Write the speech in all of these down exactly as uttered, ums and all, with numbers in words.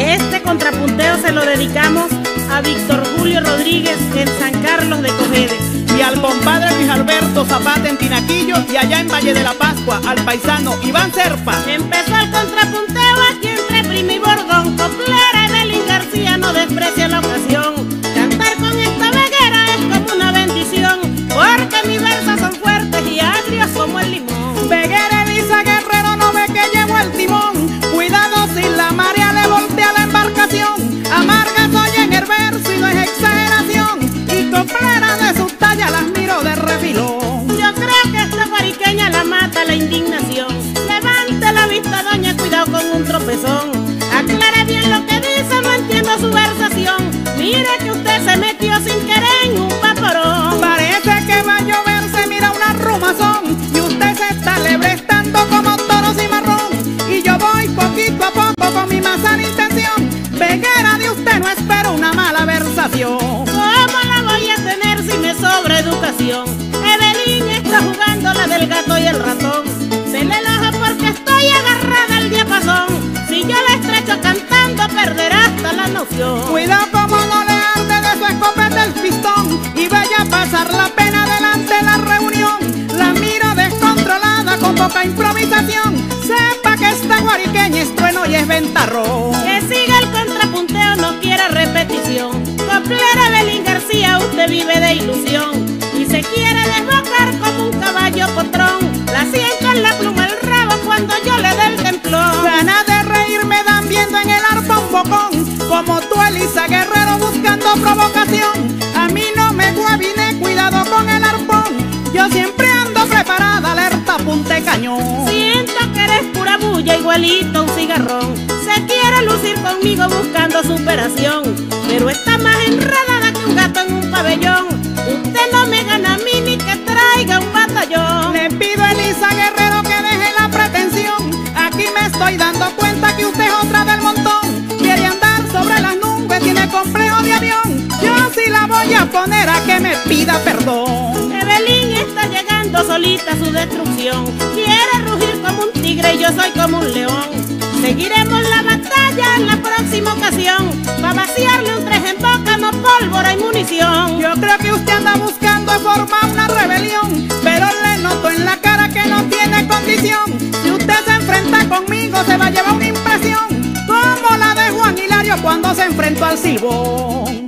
Este contrapunteo se lo dedicamos a Víctor Julio Rodríguez en San Carlos de Cojedes. Y al compadre Luis Alberto Zapata en Tinaquillo, y allá en Valle de la Pascua, al paisano Iván Serpa. Empezó el contrapunteo aquí entre Prima y Bordón. Coplera Evelyn García no desprecia la ocasión. Cantar con esta veguera es como una bendición, porque mis versos son fuertes y agrios como el limón. Veguera Elisa Guerrero no ve que llevo el timón. Cuidado si la marea le voltea la embarcación. Amarga soy en el verso y no es exageración. Y coplera de sus tallas las miro de refilón. Yo creo que esta guariqueña la mata la indignación. Levante la vista, doña, cuidado con un tropezón. Aclare bien lo que dice, no entiendo su versación. Mire que usted se metió sin querer en un vaporón. Parece que va a llover, se mira una rumazón. Y usted se está lebrestando como toros y marrón. Y yo voy poquito a poco con mi más sana intención. Veguera, de usted no espero una mala versación. ¿Cómo la voy a tener si me sobra educación? Evelyn está jugando la del gato y el ratón. Se le enoja porque estoy agarrada al diapasón. Si yo la estrecho cantando perderá hasta la noción. Cuidado como no le arde de su escopeta el pistón y vaya a pasar la pena delante de la reunión. La miro descontrolada con poca improvisación. Sepa que esta guariqueña es trueno y es ventarrón. Que siga el contrapunteo, no quiera repetición. Coplera Evelyn García, usted vive de ilusión y se quiere desbocar como un caballo potrón. La siento en la pluma el rabo cuando yo le dé el templón. Ganas de reír me dan viendo en el arpa un bocón, como tú, Elisa Guerrero, buscando provocación. A mí no me guabine, cuidado con el arpón. Yo siempre ando preparada, alerta, punta y cañón. Siento que eres pura bulla, igualito a un cigarrón. Se quiere lucir conmigo buscando superación, pero está más enredada que un gato en un pabellón. Usted no me gana a mí ni que traiga un batallón. Le pido a Elisa Guerrero que deje la pretensión. Aquí me estoy dando cuenta que usted es otra del montón. Quiere andar sobre las nubes, tiene complejo de avión. Yo sí la voy a poner a que me pida perdón. Evelyn está llegando solita a su destrucción. Quiere rugir como un tigre y yo soy como un león. Seguiremos la batalla en la próxima ocasión. Pa' vaciarle un tres en boca, no pólvora y munición. Yo creo que usted anda buscando formar una rebelión, pero le noto en la cara que no tiene condición. Si usted se enfrenta conmigo se va a llevar una impresión, como la de Juan Hilario cuando se enfrentó al Silbón.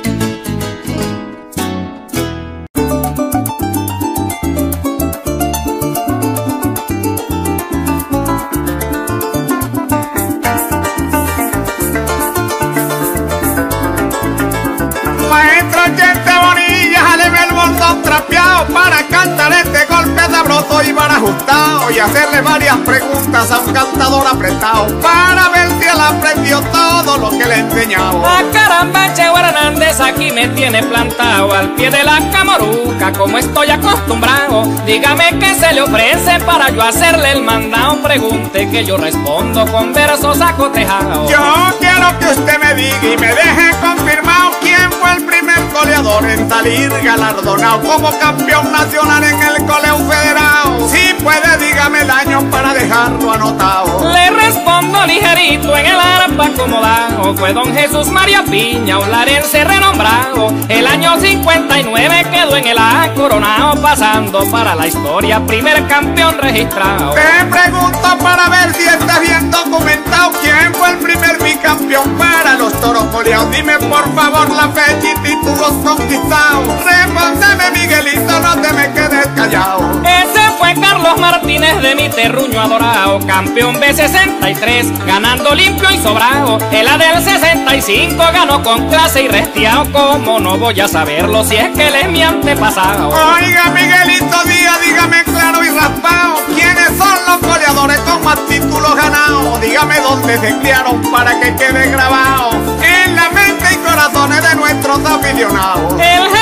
Para cantar este golpe sabroso y para ajustado y hacerle varias preguntas a un cantador apretado para ver si él aprendió todo lo que le he enseñado. Ah, caramba, Cheo Hernández aquí me tiene plantado al pie de la camoruca como estoy acostumbrado. Dígame qué se le ofrece para yo hacerle el mandado. Pregunte que yo respondo con versos acotejados. Yo quiero que usted me diga y me deje confirmado quién fue el primer goleador en salir galardonado como campeón nacional en el Coleo Federado. Si puede, dígame el año para dejarlo anotado. Le respondo ligerito en el arpa acomodado. Fue don Jesús María Piña, olarense renombrado. El año cincuenta y nueve quedó en el A coronado, pasando para la historia primer campeón registrado. Te pregunto para ver si está bien documentado quién fue el primer bicampeón para los toros coleados. Dime por favor la fecha y títulos conquistados. Respóndeme, Miguelito, no te me quedes callado. Ese fue Carlos Martínez de mi terruño adorado, campeón B sesenta y tres, ganando limpio y sobrado. El A del sesenta y cinco ganó con clase y restiao. Como no voy a saberlo si es que él es mi antepasado. Oiga, Miguelito Díaz, dígame claro y raspado, ¿quiénes son los goleadores con más títulos ganados? Dígame dónde se criaron para que quede grabado en la mente y corazones de nuestros aficionados. El general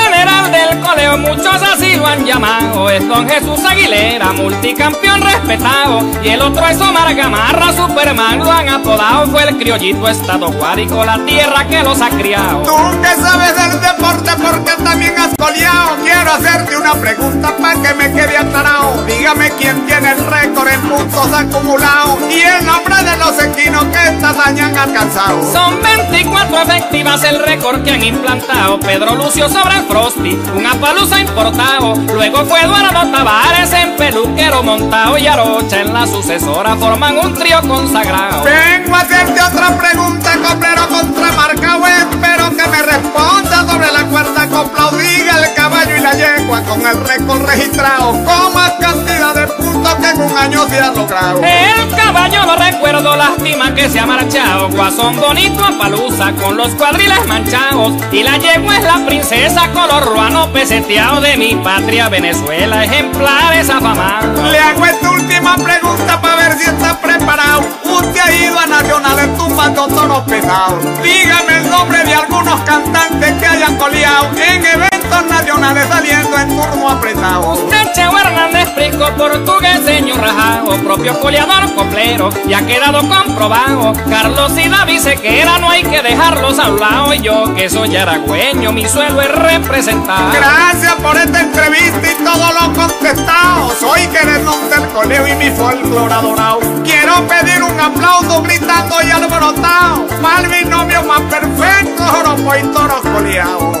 el del coleo, muchos así lo han llamado. Es don Jesús Aguilera, multicampeón respetado. Y el otro es Omar Gamarra, Superman lo han apodado. Fue el criollito estado guárico, la tierra que los ha criado. Tú que sabes del deporte porque también has coleado, quiero hacerte una pregunta para que me quede aclarado. Dígame quién tiene el récord en puntos acumulados y el nombre de los equinos que estas años han alcanzado. Son veinticuatro efectivas el récord que han implantado. Pedro Lucio sobre el Frosty, un apaluza importado. Luego fue Eduardo Tavares en peluquero montado. Y Arocha en la sucesora forman un trío consagrado. Vengo a hacerte otra pregunta, coplero contramarcado. Espero que me responda sobre la cuerda copla. Diga el caballo y la yegua con el récord registrado, con más cantidad de puntos que en un año se ha logrado. El caballo lo recuerdo, lástima que se ha marchado. Guasón bonito apaluza con los cuadriles manchados. Y la yegua es la princesa color ruano peseteado de mi patria Venezuela, ejemplares afamados. Le hago esta última pregunta para ver si está preparado. Usted ha ido a nacionales tumbando toros pesados. Dígame el nombre de algunos cantantes que hayan coleado en eventos nacionales saliendo en turno apretado. Usted, Cheo Hernández, Prisco, portugueseño rajado, propio coleador coplero, ya ha quedado comprobado. Carlos y David Sequera, no hay que dejarlos a un lado. Y yo, que soy aragüeño, mi suelo es representar. Gracias por esta entrevista y todo lo contestado. Soy Querendón del Coleo y mi folclore adorado. Quiero pedir un aplauso gritando y alborotado para el binomio más perfecto, joropo y toros coleados.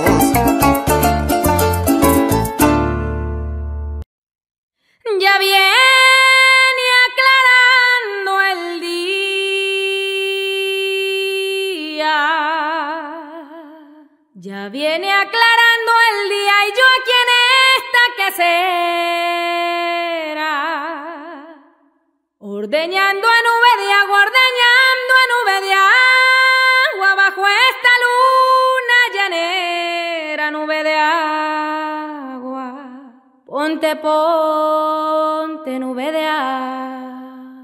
Ya viene aclarando el día, ya viene aclarando el día y yo aquí en esta quesera, ordeñando a nube de agua, ordeñando a nube de agua bajo esta luna llanera, nube de agua. Ponte, ponte, nube de agua.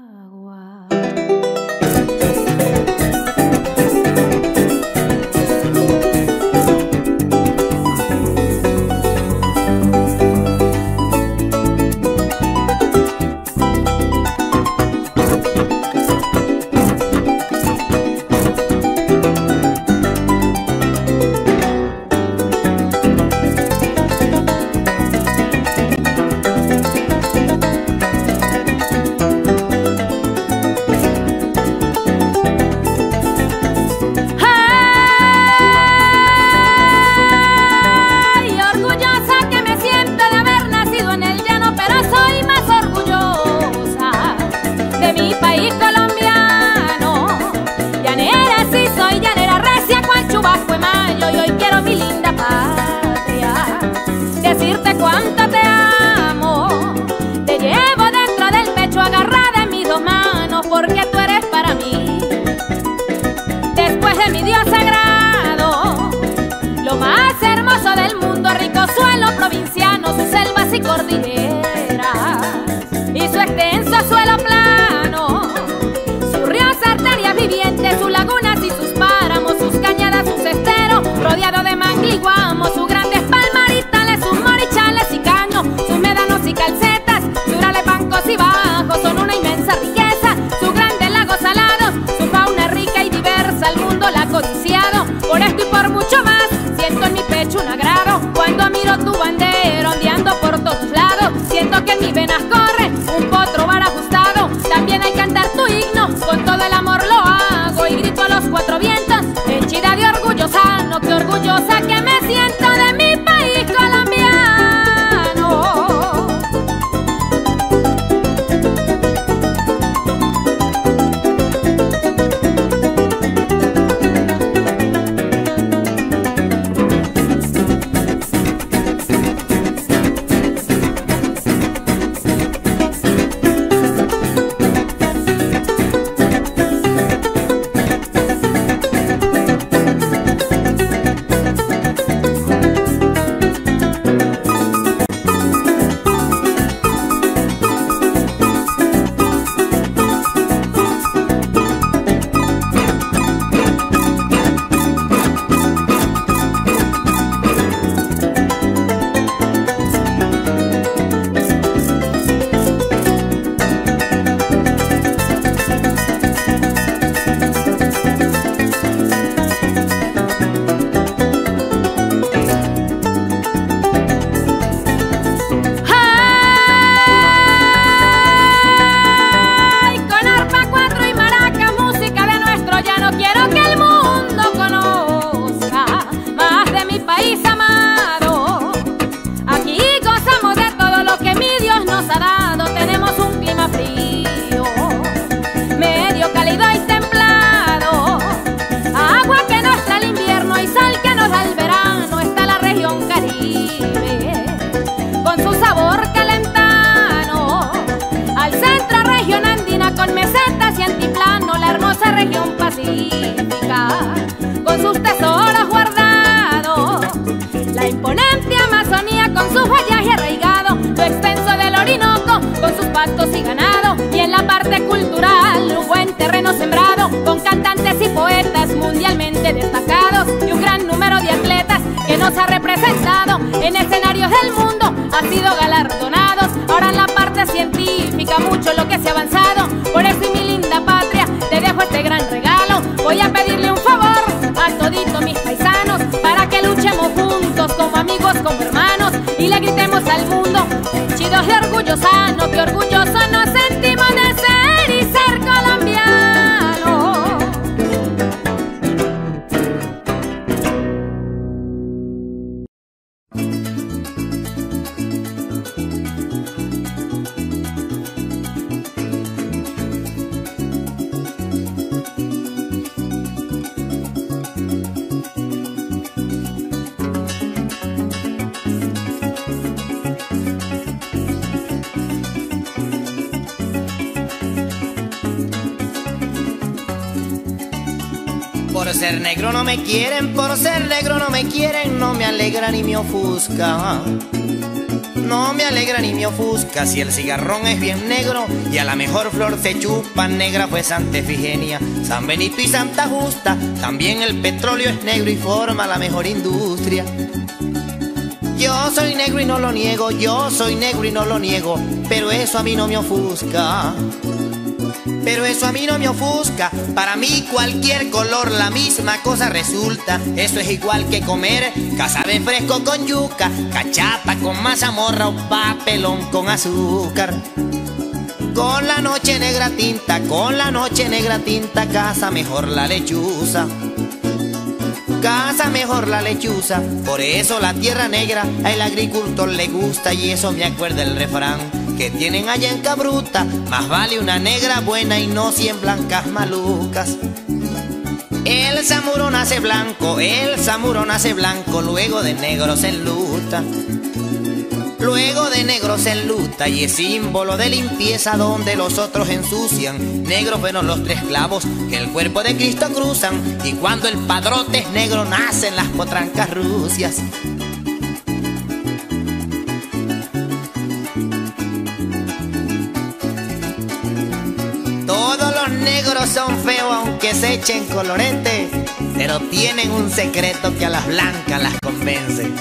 Cuánto te amo, te llevo dentro del pecho agarrada en mis dos manos, porque tú eres para mí, después de mi Dios sagrado, lo más hermoso del mundo, rico suelo provinciano, sus selvas y cordilleras, y su extenso suelo plano, sus ríos, arterias vivientes, sus lagunas y sus páramos, sus cañadas, sus esteros, rodeado de mangliguamos, sus grandes palmaritales, sus morichales y caños, sus médanos y calcetas, durales, bancos y bajos, son una inmensa riqueza, sus grandes lagos salados, su fauna rica y diversa, el mundo la ha codiciado, por esto y por mucho más, siento en mi pecho un agrado, cuando miro tu bandera ondeando por todos lados, siento que en mis venas corre un potro bar ajustado, también al cantar tu himno, con todo el amor lo hago, y grito a los cuatro vientos, henchida de orgullo sano, que orgullosa que me siento de mi país colombiano. pacífica, con sus tesoros guardados, la imponente Amazonía con sus follaje arraigado, lo extenso del Orinoco con sus pastos y ganado, y en la parte cultural un buen terreno sembrado, con cantantes y poetas mundialmente destacados, y un gran número de atletas que nos ha representado en escenarios del mundo, han sido galardonados. Ahora en la parte científica mucho lo que se ha avanzado, por eso y mi linda patria te dejo este gran regalo. Voy a pedirle un favor a toditos mis paisanos, para que luchemos juntos como amigos, como hermanos, y le gritemos al mundo, chidos y orgullo sano, que orgullosos nos sentimos de ser y ser colombianos. Por ser negro no me quieren, por ser negro no me quieren, no me alegra ni me ofusca. No me alegra ni me ofusca si el cigarrón es bien negro y a la mejor flor se chupa. Negra fue Santa Efigenia, San Benito y Santa Justa. También el petróleo es negro y forma la mejor industria. Yo soy negro y no lo niego, yo soy negro y no lo niego, pero eso a mí no me ofusca. Pero eso a mí no me ofusca, para mí cualquier color la misma cosa resulta. Eso es igual que comer casabe fresco con yuca, cachapa con mazamorra o papelón con azúcar. Con la noche negra tinta, con la noche negra tinta, casa mejor la lechuza. Casa mejor la lechuza, por eso la tierra negra al agricultor le gusta. Y eso me acuerda el refrán que tienen allá en Cabruta: más vale una negra buena y no cien blancas malucas. El zamuro nace blanco, el zamuro nace blanco, luego de negro se enluta. Luego de negro se enluta y es símbolo de limpieza donde los otros ensucian. Negros fueron los tres clavos que el cuerpo de Cristo cruzan, y cuando el padrote es negro nacen las potrancas rucias. Todos los negros son feos aunque se echen colorete, pero tienen un secreto que a las blancas las convence.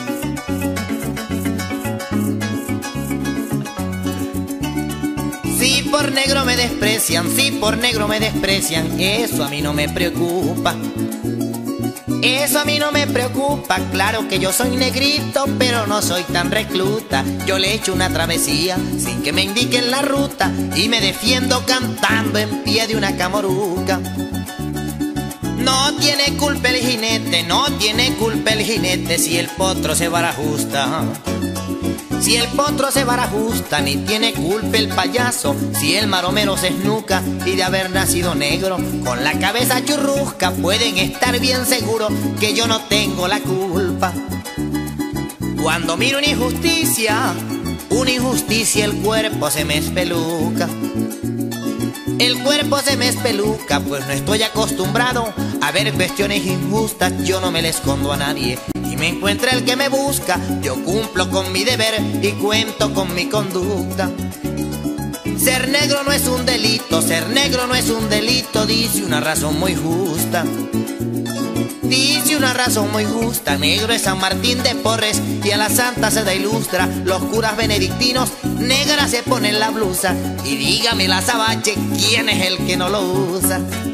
Si por negro me desprecian, si por negro me desprecian, eso a mí no me preocupa. Eso a mí no me preocupa, claro que yo soy negrito, pero no soy tan recluta. Yo le echo una travesía sin que me indiquen la ruta y me defiendo cantando en pie de una camoruca. No tiene culpa el jinete, no tiene culpa el jinete si el potro se barajusta. Si el potro se barajusta, ni tiene culpa el payaso si el maromero se esnuca. Y de haber nacido negro, con la cabeza churrusca, pueden estar bien seguros que yo no tengo la culpa. Cuando miro una injusticia, una injusticia, el cuerpo se me espeluca. El cuerpo se me espeluca, pues no estoy acostumbrado a ver cuestiones injustas. Yo no me le escondo a nadie, y me encuentra el que me busca. Yo cumplo con mi deber y cuento con mi conducta. Ser negro no es un delito, ser negro no es un delito, dice una razón muy justa. Dice una razón muy justa, negro es San Martín de Porres y a la santa se da ilustra. Los curas benedictinos, negra se ponen la blusa. Y dígame la sabache, ¿quién es el que no lo usa?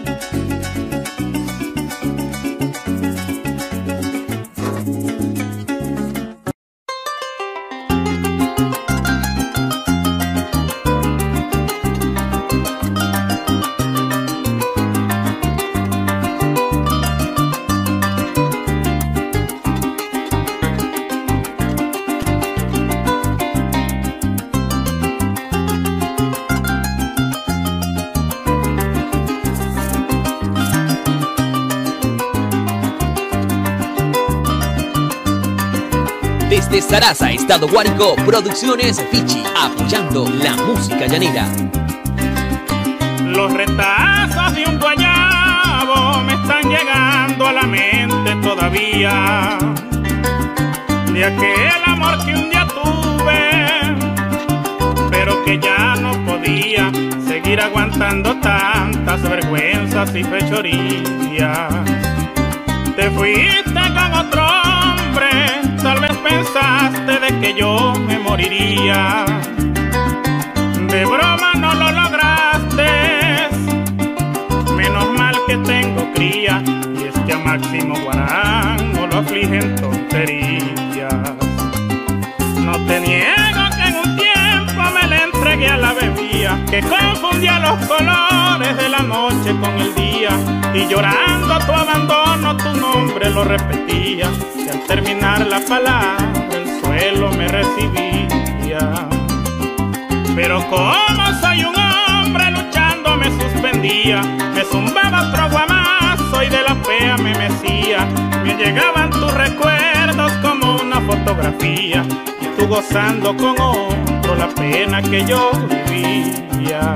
Desde Sarasa, Estado Guárico, Producciones Fichi, apoyando la música llanera. Los retazos de un guayabo todavía de aquel amor que un día tuve, pero que ya no podía seguir aguantando tantas vergüenzas y fechorías. Te fuiste con otro hombre, tal vez pensaste de que yo me moriría. De broma no lo lograste, menos mal que tengo cría, y es que a Máximo Guarán no lo afligen tonterías. No te niego que en un tiempo me le entregué a la bebida, que confundía los colores de la noche con el día, y llorando tu abandono tu nombre lo repetía, y al terminar la palabra el suelo me recibía. Pero como soy un hombre luchando me suspendía, me zumbaba otro guamazo y de la fea me mecía. Me llegaban tus recuerdos como una fotografía, y tú gozando con otro la pena que yo vivía.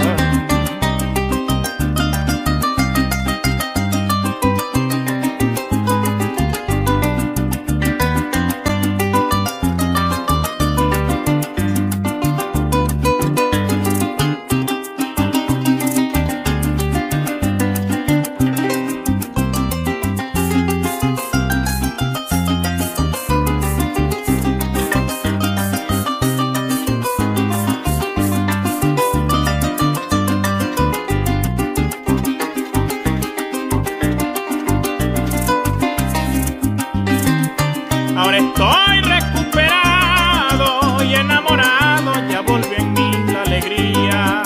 Ahora estoy recuperado y enamorado, ya volvió en mí la alegría.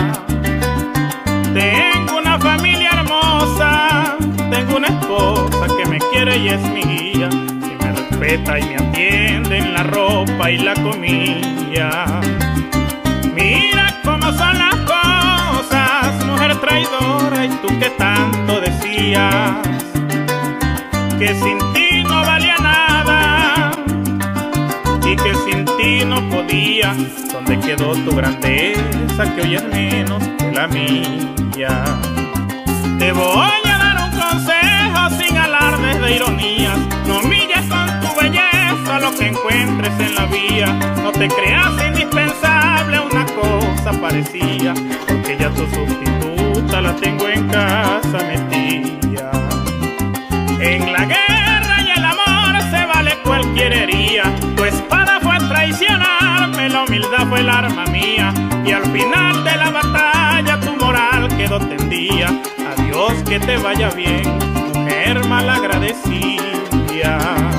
Tengo una familia hermosa, tengo una esposa que me quiere y es mi guía, que me respeta y me atiende en la ropa y la comida. Mira cómo son las cosas, mujer traidora, y tú que tanto decías que sin ti no valía nada y que sin ti no podía. ¿Dónde quedó tu grandeza que hoy es menos que la mía? Te voy a dar un consejo sin alardes de ironías. No humilles con tu belleza lo que encuentres en la vía. No te creas indispensable, una cosa parecía, porque ya tu sustituta la tengo en casa metida. En la guerra y el amor se vale cualquier herida. Tu espada fue traicionarme, la humildad fue el arma mía, y al final de la batalla tu moral quedó tendida. Adiós, que te vaya bien, mujer malagradecida.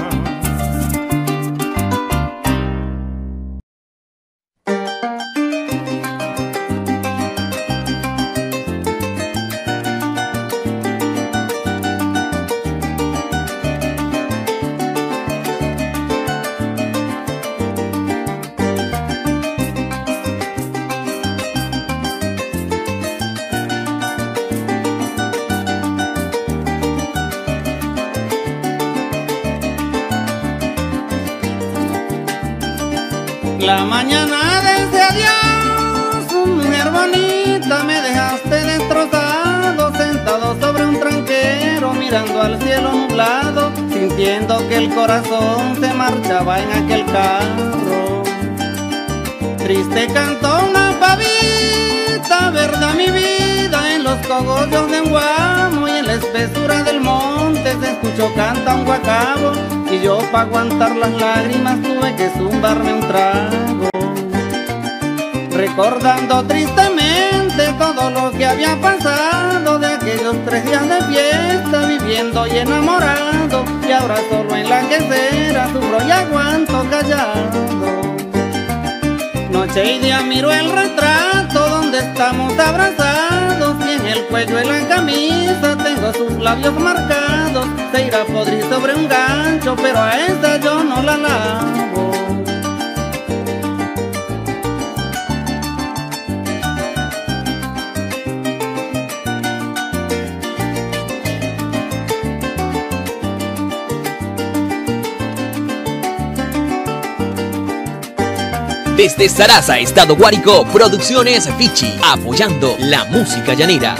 La mañana desde adiós, mujer bonita, me dejaste destrozado, sentado sobre un tranquero, mirando al cielo nublado, sintiendo que el corazón se marchaba en aquel carro. Triste cantó una pavita, verdad mi vida, en los cogollos de un guamo, y en la espesura del monte se escuchó canta un guacabo, y yo pa' aguantar las lágrimas tuve que zumbarme un trago. Recordando tristemente todo lo que había pasado, de aquellos tres días de fiesta, viviendo y enamorado, y ahora solo en la quesera sufro y aguanto callado. Noche y día miro el retrato donde estamos abrazados, y en el cuello de la camisa tengo sus labios marcados. Se irá a podrir sobre un gancho, pero a esa yo no la lavo. Desde Sarasa, Estado Guárico, Producciones Fichi, apoyando la música llanera.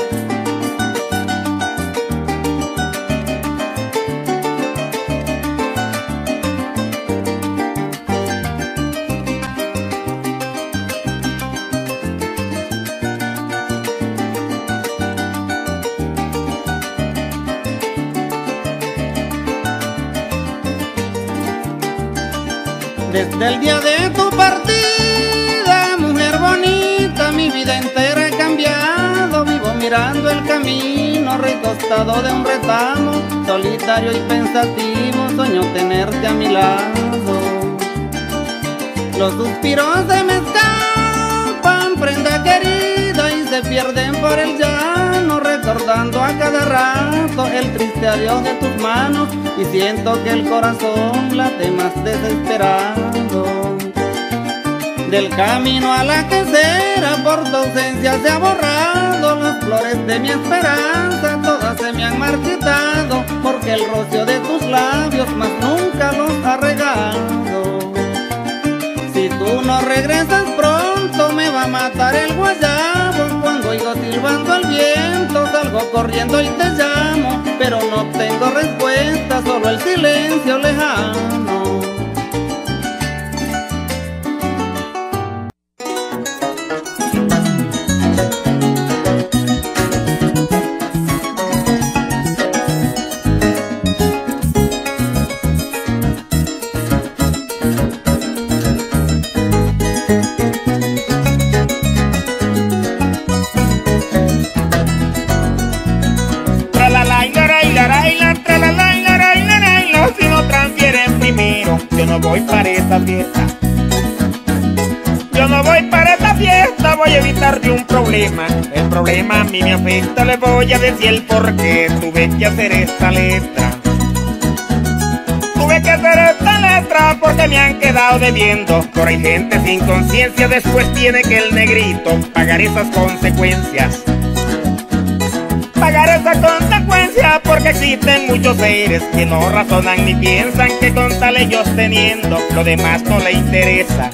Desde el día de tu partida, mujer bonita, mi vida entera he cambiado. Vivo mirando el camino, recostado de un retamo, solitario y pensativo, sueño tenerte a mi lado. Los suspiros se me escapan, prenda querida, y se pierden por el llano, recordando a cada rato el triste adiós de tus manos, y siento que el corazón late más desesperado. Del camino a la quesera, por tu ausencia se ha borrado, las flores de mi esperanza todas se me han marchitado, porque el rocío de tus labios más nunca los ha regado. Si tú no regresas pronto, me va a matar el guayabo. Cuando oigo silbando el viento, salgo corriendo y te llamo, pero no obtengo respuesta, solo el silencio lejano. Yo no voy para esta fiesta, yo no voy para esta fiesta, voy a evitarte un problema. El problema a mí me afecta, le voy a decir el porqué. Tuve que hacer esta letra, tuve que hacer esta letra porque me han quedado debiendo. Pero hay gente sin conciencia, después tiene que el negrito pagar esas consecuencias. Pagar esa consecuencia porque existen muchos seres que no razonan ni piensan, que con tal ellos teniendo, lo demás no le interesa.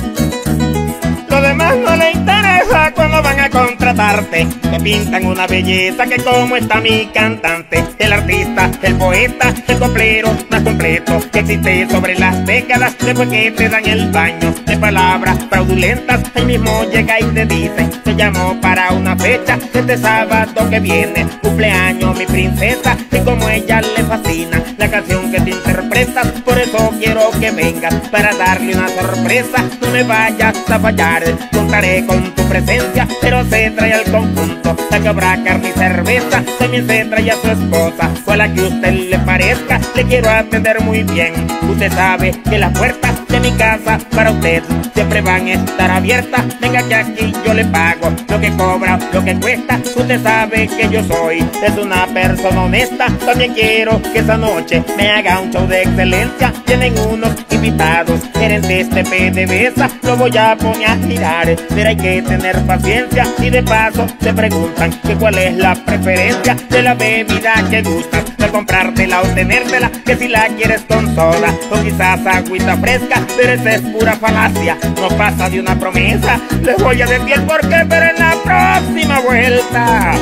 Lo demás no le interesa cuando van a contratarte. Te pintan una belleza que como está mi cantante, el artista, el poeta, el coplero más completo que existe sobre las décadas. Después que te dan el baño de palabras fraudulentas, él mismo llega y te dice: te llamo para una fecha, este sábado que viene, cumpleaños mi princesa. Y como a ella le fascina la canción que te interpretas, por eso quiero que vengas para darle una sorpresa. No me vayas a fallar, contaré con tu presencia, pero se trae al conjunto la que habrá carne y cerveza. También se trae a su esposa, o a la que usted le parezca. Le quiero atender muy bien, usted sabe que las puertas de mi casa para usted siempre van a estar abiertas. Venga que aquí yo le pago lo que cobra, lo que cuesta. Usted sabe que yo soy, es una persona honesta. También quiero que esa noche me haga un show de excelencia. Tienen unos invitados, gerentes de PDVSA, lo voy a poner a girar, pero hay que tener paciencia. Y de paso te preguntan que cuál es la preferencia de la bebida que gustas, de comprártela o tenértela, que si la quieres con soda o quizás agüita fresca. Pero esa es pura falacia, no pasa de una promesa. Les voy a decir el porqué, pero en la próxima vuelta.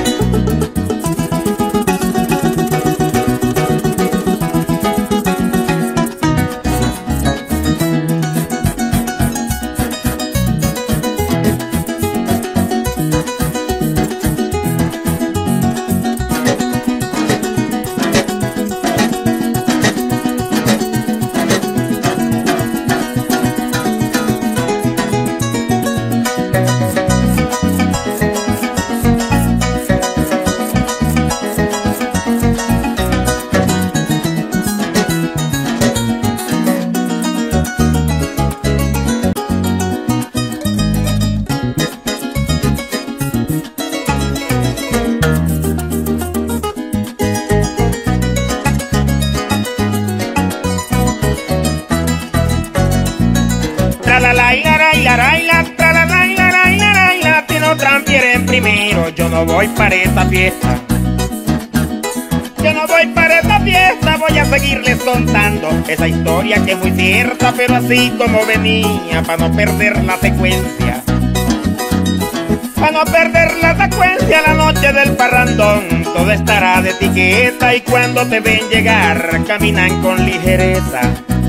Primero, yo no voy para esta fiesta, yo no voy para esta fiesta, voy a seguirles contando esa historia que es muy cierta, pero así como venía, para no perder la secuencia. Para no perder la secuencia, la noche del parrandón, todo estará de etiqueta, y cuando te ven llegar, caminan con ligereza.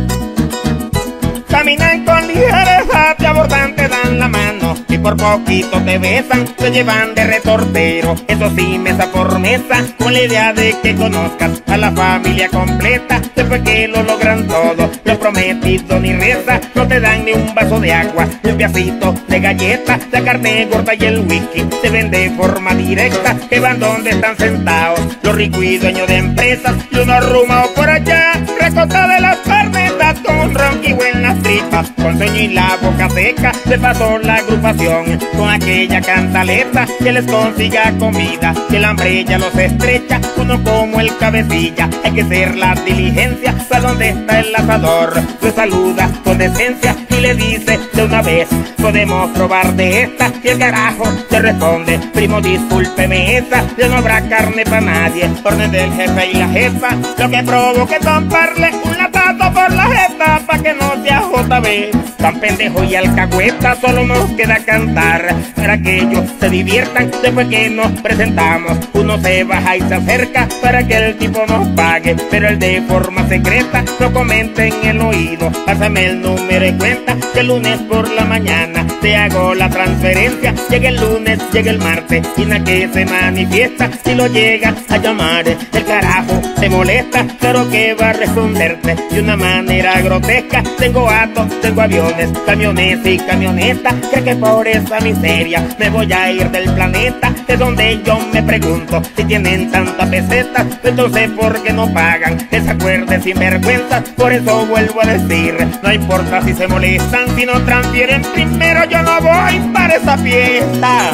Caminan con ligereza, te abordan, te dan la mano y por poquito te besan, te llevan de retortero, eso sí, mesa por mesa, con la idea de que conozcas a la familia completa. Después que lo logran todo, lo comprometido ni reza, no te dan ni un vaso de agua, ni un pedacito de galleta. La carne gorda y el whisky se vende de forma directa, que van donde están sentados los ricos y dueños de empresas, y unos rumaos por allá, recostados de las cornetas, con un ronquijo en las tripas, con sueño y la boca seca. Se pasó la agrupación con aquella cantaleta, que les consiga comida, que el hambre ya los estrecha. Uno como el cabecilla, hay que hacer la diligencia, para donde está el asador, lo saluda con decencia y le dice de una vez, podemos probar de esta. Y el carajo le responde, primo discúlpeme esa, ya no habrá carne para nadie, orden del jefe y la jefa. Lo que provoque es tomparle un latazo por la jeta, pa' que no sea J B tan pendejo y alcahueta. Solo nos queda cantar para que ellos se diviertan. Después que nos presentamos, uno se baja y se acerca para que el tipo nos pague, pero el de forma secreta no comenta en el oído, pásame el número de cuenta, que el lunes por la mañana te hago la transferencia. Llega el lunes, llega el martes, y na que se manifiesta. Si lo llega a llamar, el carajo te molesta, pero que va a responderte de una manera grotesca. Tengo autos, tengo aviones, camiones y camionetas, cree que por esa miseria me voy a ir del planeta. De donde yo me pregunto, si tienen tanta peseta, entonces ¿por qué no pagan? Desacuerdes sin vergüenza. Por eso vuelvo a decir, no importa si se molestan, si no transfieren primero, yo no voy para esa fiesta.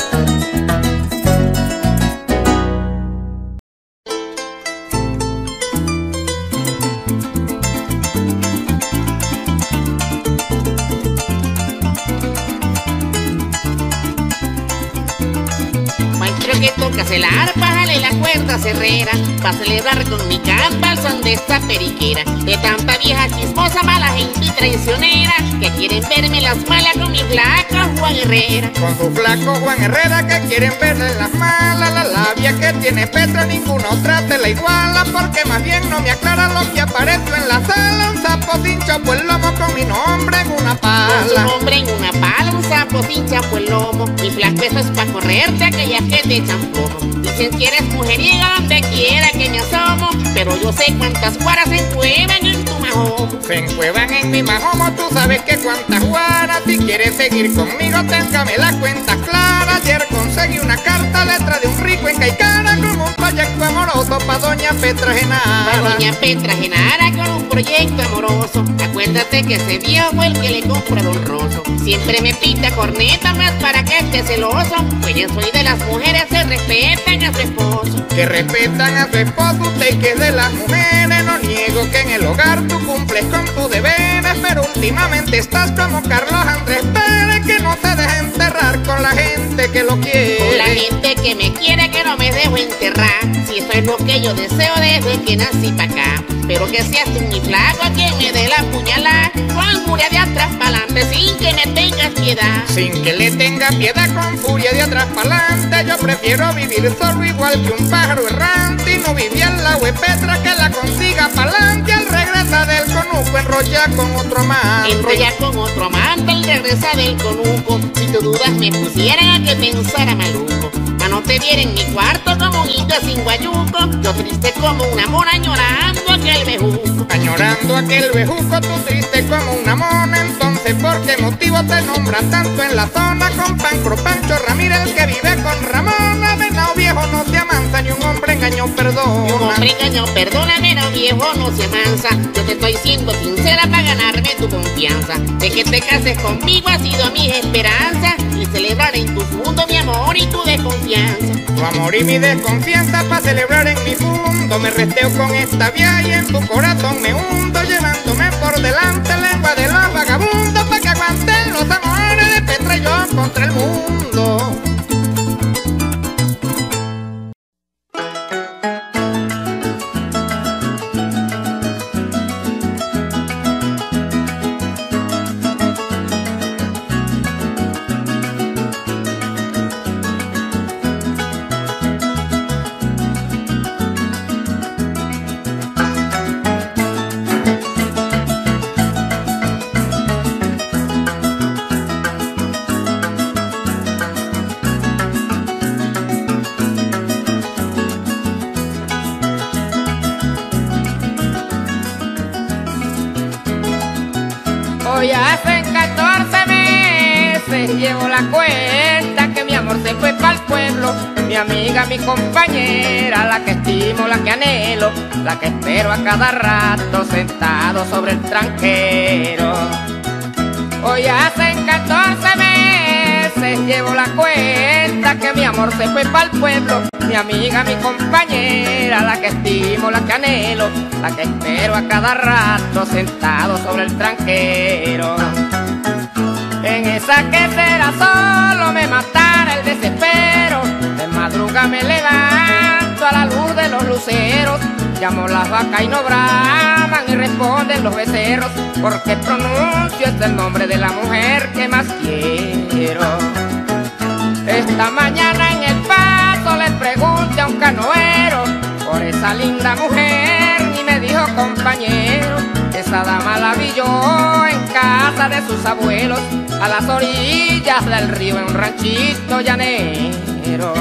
Que tocas el arpa, jale la cuerda cerrera, pa' celebrar con mi campa el son de esta periquera. De tanta vieja chismosa, mala gente y traicionera, que quieren verme las malas con mi flaco Juan Herrera. Con su flaco Juan Herrera, que quieren verle las malas. La labia que tiene Petra, ninguno trate la iguala, porque más bien no me aclara lo que apareció en la sala. Un sapo sin chapo el lomo con mi nombre en una pala. Con su nombre en una pala, un sapo sin chapo el lomo. Mi flaco, eso es pa' correrte aquella gente champomo. Dicen que eres mujeriega donde quiera que me asomo, pero yo sé cuántas guaras se encuevan en tu majomo. Se encuevan en mi majomo, tú sabes que cuántas guaras. Si quieres seguir conmigo, téngame la cuenta clara. Ayer conseguí una carta, letra de un rico en Caicara, con un proyecto amoroso pa' doña Petra Genara. Pa' doña Petra Genara con un proyecto amoroso. Acuérdate que ese viejo fue el que le compró a Don Rosso. Siempre me pinta corneta más para que esté celoso, pues yo soy de las mujeres que respetan a su esposo. Que respetan a su esposo, usted que es de las mujeres. No niego que en el hogar tú cumples con tus deberes, pero últimamente estás como Carlos Andrés Pérez, que no se deja enterrar con la gente que lo quiere. Con la gente que me quiere, que no me dejo enterrar. Si eso es lo que yo deseo desde que nací pa' acá. Pero que seas tú mi flaco quien me dé la puñalada, con furia de atrás pa'lante, sin que me tengas piedad. Sin que le tenga piedad, con furia de atrás pa'lante. Yo prefiero vivir solo igual que un pájaro errante, y no vivir al lado de Petra, que la consiga pa'lante. Al regresa del conuco, enrolla con otro amante. Enrolla con otro amante, al regresa del conuco. Si tus dudas me pusieran a que pensara maluco, a no te viera en mi cuarto como un inca sin guayuco. Yo triste como una mona añorando aquel bejuco. Añorando aquel bejuco, tú triste como una mona. Entonces, ¿por qué motivo te nombra tanto en la zona? Con Pancro Pancho Ramírez, el que vive con Ramona. Venao viejo no se amansa, ni un hombre engañó perdona. Ni un hombre engañó perdona, venao viejo no se amansa. Yo te estoy siendo sincera para ganarme tu confianza. De que te cases conmigo ha sido mi esperanza, y celebrar en tu mundo mi amor y tu desconfianza. Tu amor y mi desconfianza para celebrar en mi mundo. Me resteo con esta vía y en tu corazón me hundo, llevándome por delante lengua de los vagabundos, para que aguanten los amores de Petra y yo contra el mundo. Hoy hacen catorce meses, llevo la cuenta que mi amor se fue pa'l pueblo. Mi amiga, mi compañera, la que estimo, la que anhelo, la que espero a cada rato sentado sobre el tranquero. Hoy hacen catorce meses, llevo la cuenta que mi amor se fue pa'l pueblo. Mi amiga, mi compañera, la que estimo, la que anhelo, la que espero a cada rato sentado sobre el tranquero. En esa que será solo me matara el desespero. De madruga me levanto a la luz de los luceros. Llamo las vacas y no braman y responden los becerros, porque pronuncio este el nombre de la mujer que más quiero. Esta mañana en el paso le pregunté a un canoero por esa linda mujer y me dijo: compañero, esa dama la vi yo en casa de sus abuelos, a las orillas del río en un ranchito llanero.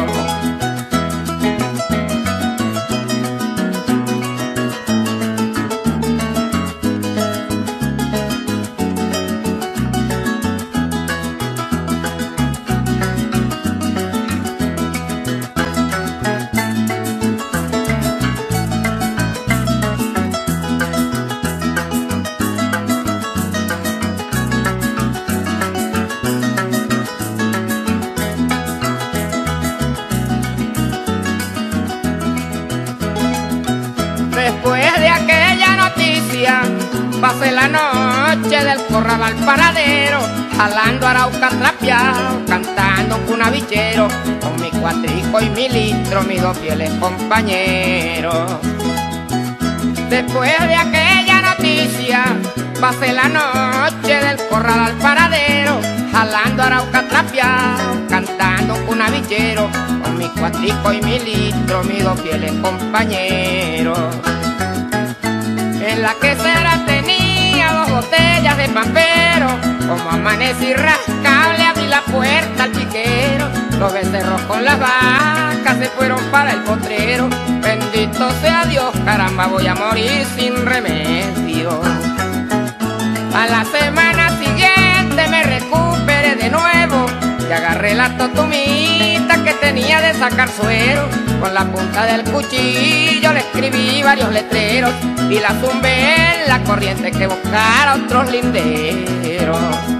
Después de aquella noticia, pasé la noche del corral al paradero, jalando arauca trapeado, cantando un cunavichero, con mi cuatrico y mi litro, mis dos fieles compañeros. Después de aquella noticia, pasé la noche del corral al paradero, jalando arauca trapeado, cantando un cunavichero, con mi cuatrico y mi litro, mis dos fieles compañeros. En la quesera tenía dos botellas de pampero, como amanecí rascable abrí la puerta al piquero. Los becerros con las vacas se fueron para el potrero, bendito sea Dios, caramba, voy a morir sin remedio. A la semana siguiente me recuperé de nuevo y agarré la totumita que tenía de sacar suero. Con la punta del cuchillo le escribí varios letreros y la zumbé en la corriente que buscara otros linderos.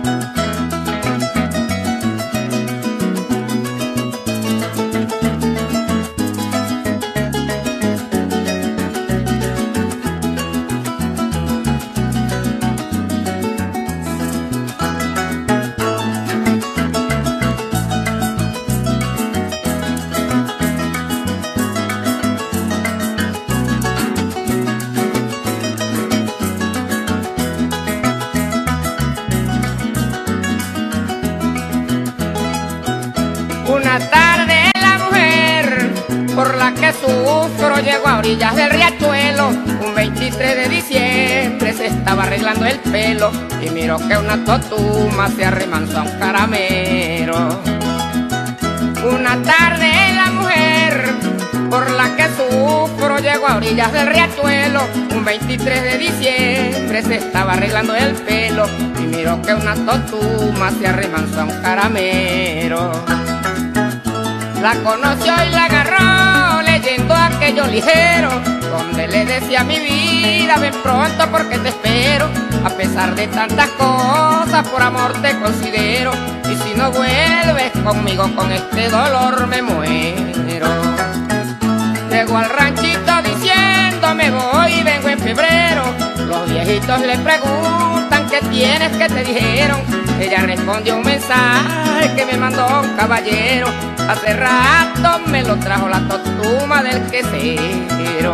Una tarde la mujer por la que sufro llegó a orillas del riachuelo. Un veintitrés de diciembre se estaba arreglando el pelo y miró que una totuma se arremansó a un caramero. Una tarde la mujer por la que sufro llegó a orillas del riachuelo. Un veintitrés de diciembre se estaba arreglando el pelo y miró que una totuma se arremansó a un caramero. La conoció y la agarró leyendo aquello ligero, donde le decía: mi vida, ven pronto porque te espero. A pesar de tantas cosas, por amor te considero, y si no vuelves conmigo con este dolor me muero. Llegó al ranchito diciendo: me voy y vengo en febrero. Los viejitos le preguntan: ¿qué tienes, que te dijeron? Ella respondió un mensaje que me mandó un caballero. Hace rato me lo trajo la totuma del quesero.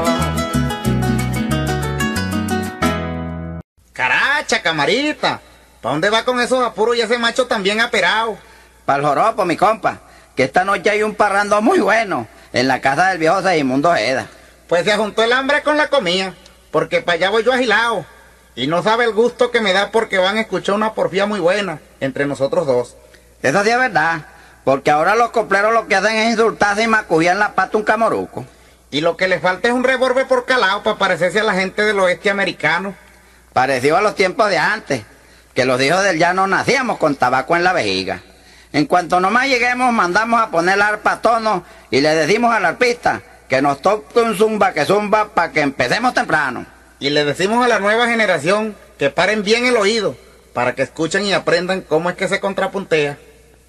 Caracha, camarita, ¿pa' dónde va con esos apuros y ese macho también aperado? Pa'l joropo, mi compa, que esta noche hay un parrando muy bueno en la casa del viejo Segimundo Ojeda. Pues se juntó el hambre con la comida, porque para allá voy yo agilado. Y no sabe el gusto que me da porque van a escuchar una porfía muy buena entre nosotros dos. Eso sí es verdad, porque ahora los copleros lo que hacen es insultarse y macullar en la pata un camoruco. Y lo que le falta es un revólver por calado para parecerse a la gente del oeste americano. Parecido a los tiempos de antes. que los hijos del llano nacíamos con tabaco en la vejiga. En cuanto nomás lleguemos, mandamos a poner la arpa a tono y le decimos al arpista que nos toque un zumba que zumba para que empecemos temprano. Y le decimos a la nueva generación que paren bien el oído para que escuchen y aprendan cómo es que se contrapuntea.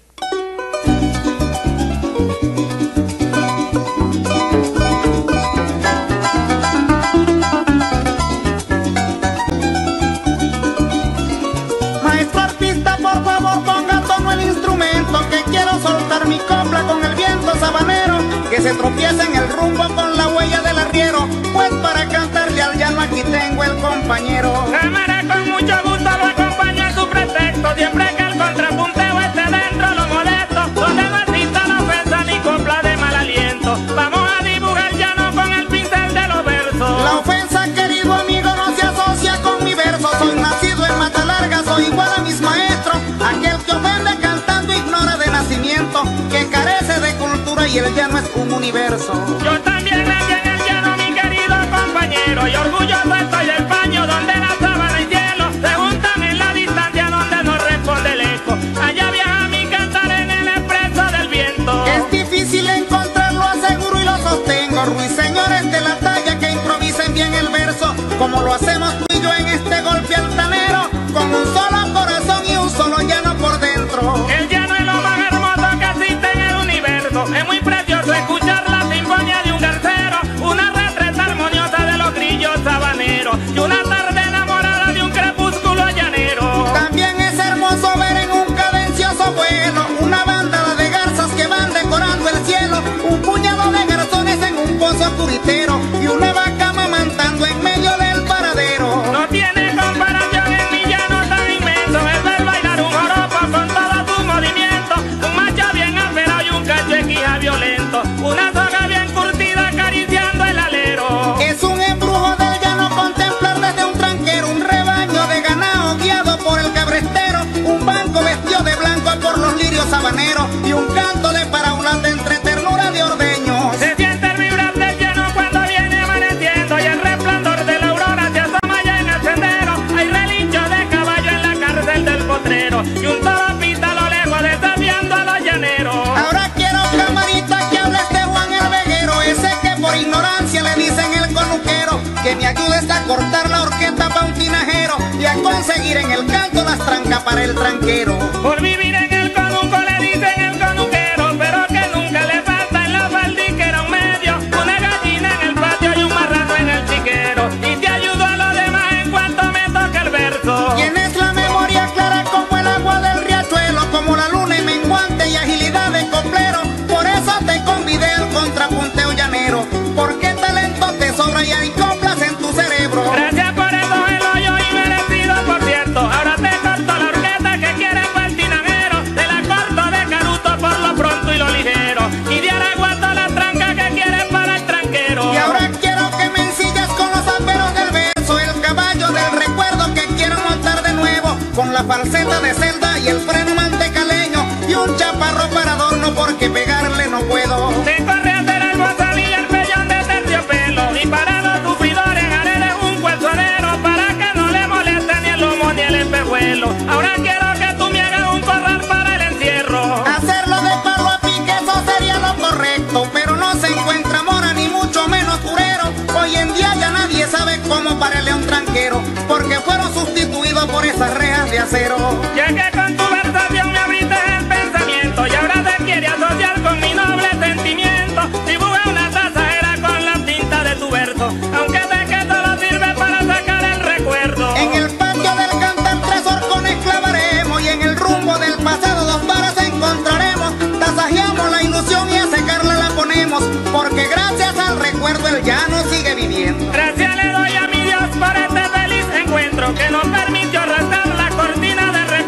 Maestro arpista, por favor ponga tono el instrumento, que quiero soltar mi copla con el viento sabanero, que se tropieza en el rumbo con la huella del arriero, pues para cantarle al llano aquí tengo el compañero. Cámara, con mucho gusto lo acompaña su pretexto, siempre que el contrapunteo esté dentro lo molesto, donde no exista la ofensa ni copla de mal aliento, vamos a dibujar llano con el pincel de los versos. La ofensa, querido amigo, no se asocia con mi verso, soy nacido en Mata Larga, soy igual a mis maestros, aquel que ofende cantando ignora de nacimiento, que carece de cultura y el llano es un universo. Yo también nací en el llano, mi querido compañero, y orgulloso estoy del paño donde la sábana y cielo se juntan en la distancia donde no responde el eco. Allá viaja mi cantar en el expreso del viento. Es difícil encontrarlo, aseguro y lo sostengo, ruiseñores de la talla que improvisen bien el verso, como lo hacemos tú y yo en este golpe altanero, con un solo corazón y un solo llano por dentro. El llano es lo más hermoso que existe en el universo, es muy precioso escuchar la sinfonía de un garcero, una retreta armoniosa de los grillos sabaneros y una tarde enamorada de un crepúsculo llanero. También es hermoso ver en un cadencioso vuelo una bandada de garzas que van decorando el cielo, un puñado de garzones en un pozo oscuritero y una vaca mamantando en medio del paradero. No tiene comparación en mi llano tan inmenso, es ver bailar un joropo con todo su movimiento, un macho bien aferrado y un cacho equija violento, una soga bien curtida acariciando el alero. Es un embrujo del llano contemplar desde un tranquero un rebaño de ganado guiado por el cabrestero, un banco vestido de blanco por los lirios sabaneros y un canto de paraulate entre ternura de ordeños. Se siente el vibrar del llano cuando viene amaneciendo y el resplandor de la aurora se asoma ya en el sendero. Hay relincho de caballo en la cárcel del potrero y un toro pita a lo lejos desafiando a los llaneros. Ahora quiero, camarita, que hables de Juan el Veguero, ese que por ignorancia le dicen el conuquero, que me ayudes a cortar la horqueta pa' un tinajero y a conseguir en el canto las trancas para el tranquero. Por vivir en el conuco le dicen el conuquero, pero que nunca le falta en la faldiquera un medio, una gallina en el patio y un marrano en el chiquero, y te ayudo a los demás en cuanto me toque el verso. Tienes la memoria clara como el agua del riachuelo, como la luna y menguante y agilidad de coplero, por eso te convidé al contrapunteo llanero, porque talento te sobra y hay coplas en tu cerebro. Gracias por esos elogios y merecido, por cierto, ahora te corto la horqueta que quieres para el tinajero, te la corto de caruto por lo pronto y lo ligero, y de araguato la tranca que quieres para el tranquero. Y ahora quiero que me ensillas con los aperos del verso, el caballo del recuerdo que quiero montar de nuevo, con la falseta de celda y el freno mantecaleño, y un chaparro para adorno porque pegarle no puedo. Te corre a hacer el bozal y el pellón de terciopelo, y para los sufridores haré un cuelzonero para que no le moleste ni el lomo ni el espejuelo. Ahora quiero que tú me hagas un corral para el encierro. Hacerlo de palo a pique, eso sería lo correcto, pero no se encuentra mora ni mucho menos curero. Hoy en día ya nadie sabe cómo pararle a un tranquero, porque fueron sustituidos por esas rejas de acero. Ya que con tu versación me abriste el pensamiento y ahora te quiere asociar con mi noble sentimiento, dibuja una tasajera con la tinta de tu verso, aunque sé que solo sirve para sacar el recuerdo. En el patio del cantar tres horcones clavaremos y en el rumbo del pasado dos varas encontraremos, tasajeamos la ilusión y a secarla la ponemos, porque gracias al recuerdo el llano sigue viviendo. Gracias le doy a mi Dios por este feliz encuentro que nos permitió arrastrar la cortina de recuerdo.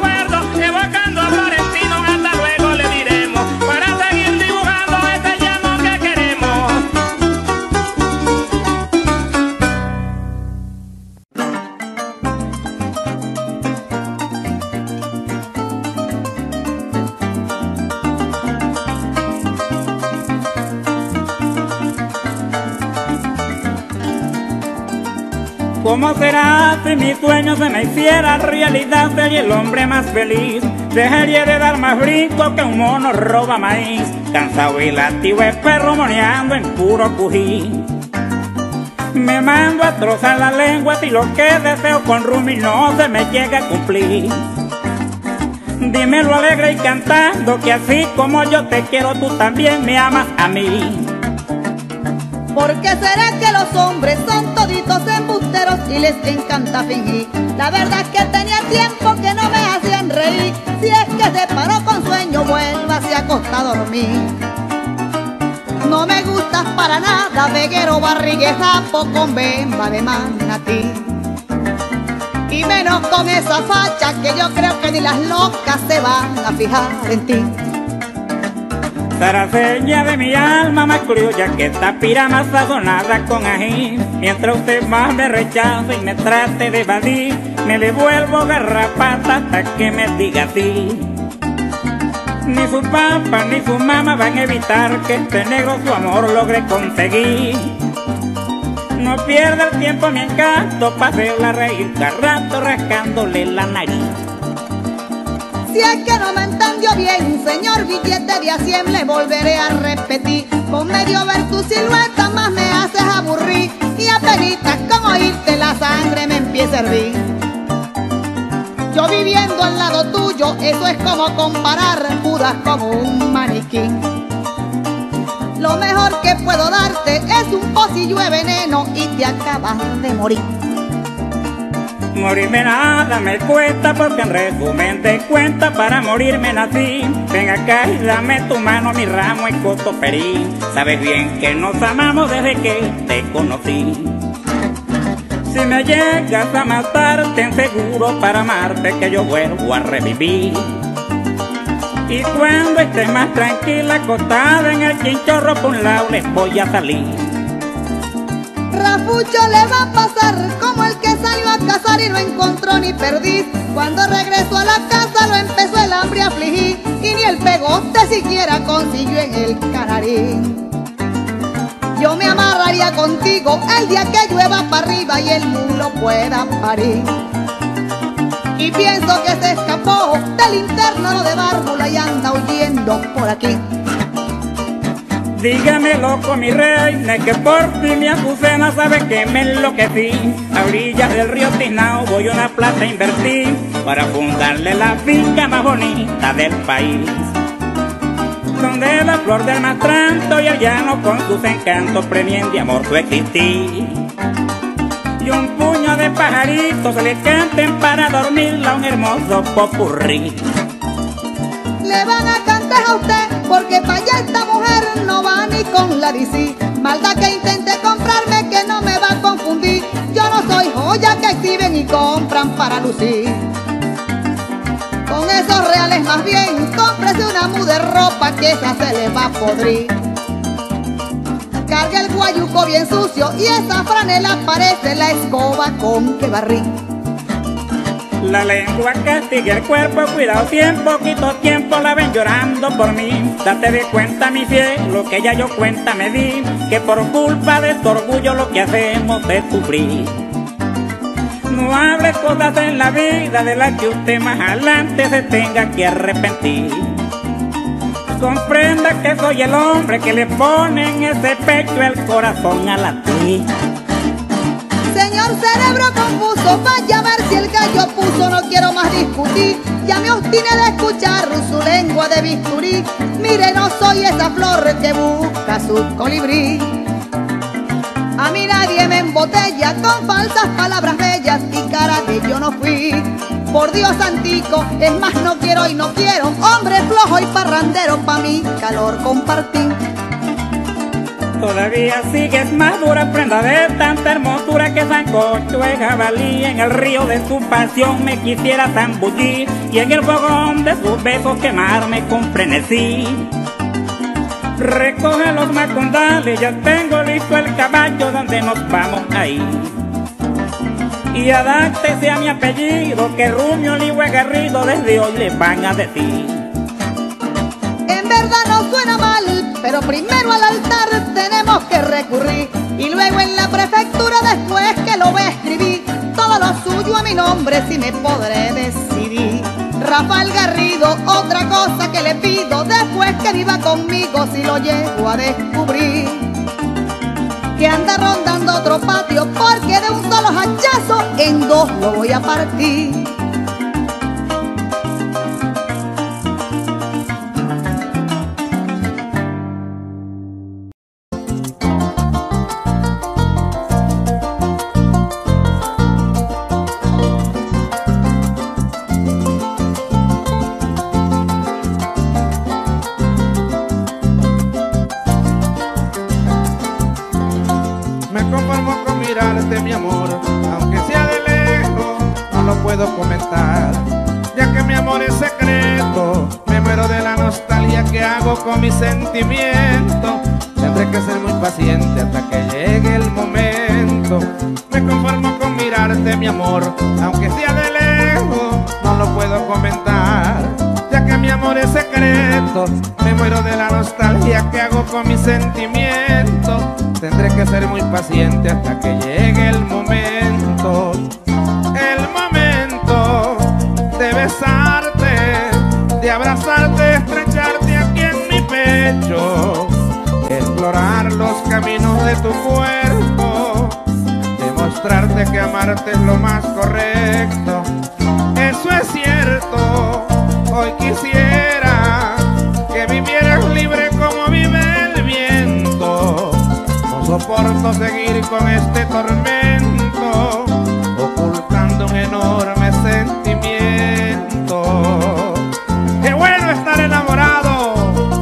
¿Cómo será si mi sueño se me hiciera realidad? Sería el hombre más feliz. Dejaría de dar más brinco que un mono roba maíz. Cansado y lativo es perro moneando en puro cují. Me mando a trozar la lengua si lo que deseo con Rumi no se me llega a cumplir. Dímelo alegre y cantando que así como yo te quiero tú también me amas a mí. ¿Por qué será que los hombres son toditos embusteros y les encanta fingir? La verdad es que tenía tiempo que no me hacían reír. Si es que se paró con sueño, vuelva, se acosta a dormir. No me gustas para nada, veguero, barrigue, japo con bemba de manatí. Y menos con esa facha que yo creo que ni las locas se van a fijar en ti. Zaraseña de mi alma más criolla que esta pira más sazonada con ají. Mientras usted más me rechaza y me trate de evadir, me le vuelvo garrapata hasta que me diga así. Ni su papá ni su mamá van a evitar que este negro su amor logre conseguir. No pierda el tiempo mi encanto pa' hacerla reír cada rato rascándole la nariz. Si es que no me entendió bien, señor billete de a cien, le volveré a repetir. Con medio ver tu silueta más me haces aburrir, y apenitas con oírte la sangre me empieza a hervir. Yo viviendo al lado tuyo, eso es como comparar Judas con un maniquí. Lo mejor que puedo darte es un pocillo de veneno y te acabas de morir. Morirme nada me cuesta porque en resumen te cuenta para morirme nací. Ven acá y dame tu mano, mi ramo y cotoperí. Sabes bien que nos amamos desde que te conocí. Si me llegas a matar, ten seguro para amarte que yo vuelvo a revivir. Y cuando estés más tranquila acostada en el chinchorro por un lado les voy a salir. Rafucho le va a pasar como el que salió a cazar y no encontró ni perdiz. Cuando regresó a la casa lo empezó el hambre a afligir, y ni el pegoste siquiera consiguió en el canarín. Yo me amarraría contigo el día que llueva para arriba y el mulo pueda parir. Y pienso que se escapó del interno de Bárbula y anda huyendo por aquí. Dígame loco mi reina, que por fin mi azucena sabe que me enloquecí. A orillas del río Tinao voy a una plata a invertir para fundarle la finca más bonita del país, donde la flor del mastranto y el llano con sus encantos premien de amor su existir. Y un puño de pajaritos le canten para dormirla un hermoso popurrí. Le van a cantar a usted porque para allá esta mujer no va ni con la D C. Maldad que intente comprarme que no me va a confundir. Yo no soy joya que exhiben y compran para lucir. Con esos reales más bien cómprese una muda de ropa que esa se le va a podrir. Carga el guayuco bien sucio y esa franela parece la escoba con que barrí. La lengua castiga el cuerpo, cuidado si en poquito tiempo la ven llorando por mí. Date de cuenta mi cielo que ya yo cuenta me di, que por culpa de tu orgullo lo que hacemos es sufrir. No hable cosas en la vida de las que usted más adelante se tenga que arrepentir. Comprenda que soy el hombre que le pone en ese pecho el corazón a latir. Señor cerebro confuso, vaya a ver si el gallo puso, no quiero más discutir. Ya me obstiné de escuchar su lengua de bisturí. Mire, no soy esa flor que busca su colibrí. A mí nadie me embotella con falsas palabras bellas y cara que yo no fui. Por Dios antico, es más no quiero y no quiero hombre flojo y parrandero pa' mi calor compartir. Todavía sigues más dura prenda de tanta hermosura que sancocho de jabalí. En el río de su pasión me quisiera zambullir y en el fogón de sus besos quemarme con frenesí. Recoge los macondales, ya tengo listo el caballo donde nos vamos a ir. Y adáctese a mi apellido, que Rumio Ligüe Garrido desde hoy le van a decir. En verdad no suena mal, pero primero al altar tenemos que recurrir y luego en la prefectura después que lo voy a escribir. nombre si me podré decidir. Rafael Garrido, otra cosa que le pido, después que viva conmigo si lo llego a descubrir, que anda rondando otro patio, porque de un solo hachazo en dos lo voy a partir. Mi amor, aunque sea de lejos, no lo puedo comentar, ya que mi amor es secreto. Me muero de la nostalgia que hago con mis sentimientos. Tendré que ser muy paciente hasta que llegue el momento. Me conformo con mirarte, mi amor, aunque sea de lejos, no lo puedo comentar, ya que mi amor es secreto. Me muero de la nostalgia que hago con mis sentimientos. Tendré que ser muy paciente hasta que llegue el momento. El momento de besarte, de abrazarte, estrecharte aquí en mi pecho, explorar los caminos de tu cuerpo, demostrarte que amarte es lo más correcto. Eso es cierto, hoy quisiera que vivieras libre como vive el viento. No soporto seguir con este tormento, ocultando un enorme sentimiento. ¡Qué bueno estar enamorado!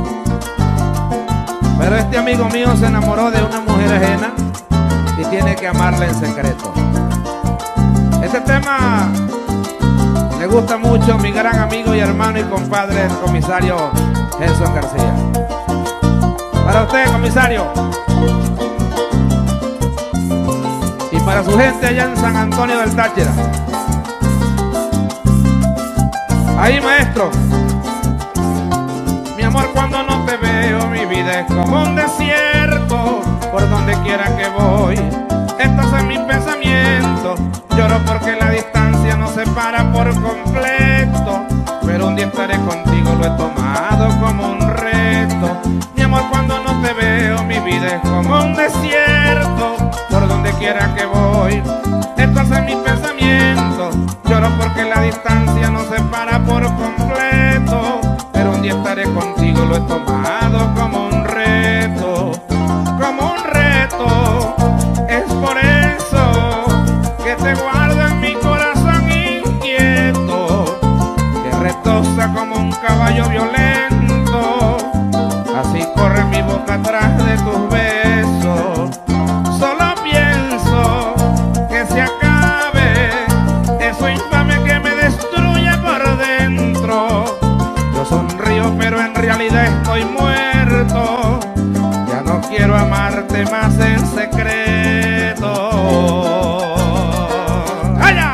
Pero este amigo mío se enamoró de una mujer ajena y tiene que amarla en secreto. Este tema le gusta mucho a mi gran amigo y hermano y compadre, el comisario Gelson García. Para usted, comisario. Y para su gente allá en San Antonio del Táchira. Ahí, maestro. Mi amor, cuando no te veo, mi vida es como un desierto. Por donde quiera que voy, estás en mi pensamiento. Lloro porque la distancia nos separa por completo, pero un día estaré contigo, lo he tomado como un reto. Mi amor, cuando no te veo, mi vida es como un desierto. Por donde quiera que voy, estás en mi pensamiento. Lloro porque la distancia nos separa por completo, pero un día estaré contigo, lo he tomado como un reto. Como un reto, es por eso que te guardo en mi corazón inquieto, que retosa como un caballo violento. Así corre mi boca atrás de tus besos. Solo pienso que se acabe eso infame que me destruye por dentro. Yo sonrío pero en realidad estoy muerto. Ya no quiero amarte más en secreto. ¡Allá!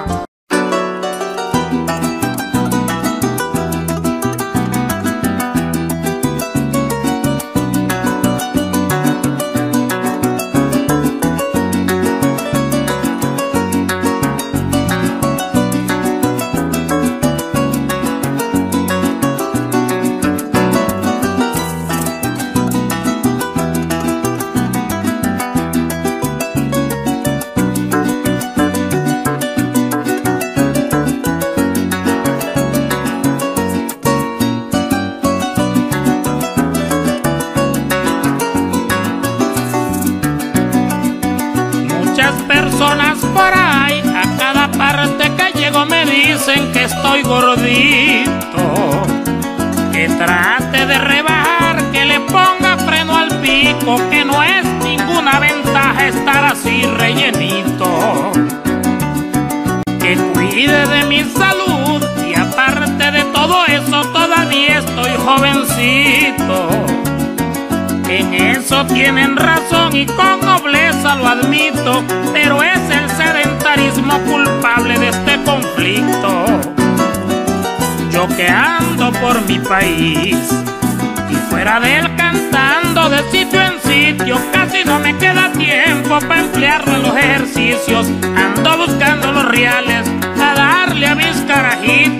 Dicen que estoy gordito, que trate de rebajar, que le ponga freno al pico, que no es ninguna ventaja estar así rellenito, que cuide de mi salud y aparte de todo eso todavía estoy jovencito. En eso tienen razón y con nobleza lo admito, pero es el sedentarismo culpable de este conflicto. Yo que ando por mi país y fuera de él cantando de sitio en sitio, casi no me queda tiempo para emplearlo en los ejercicios. Ando buscando los reales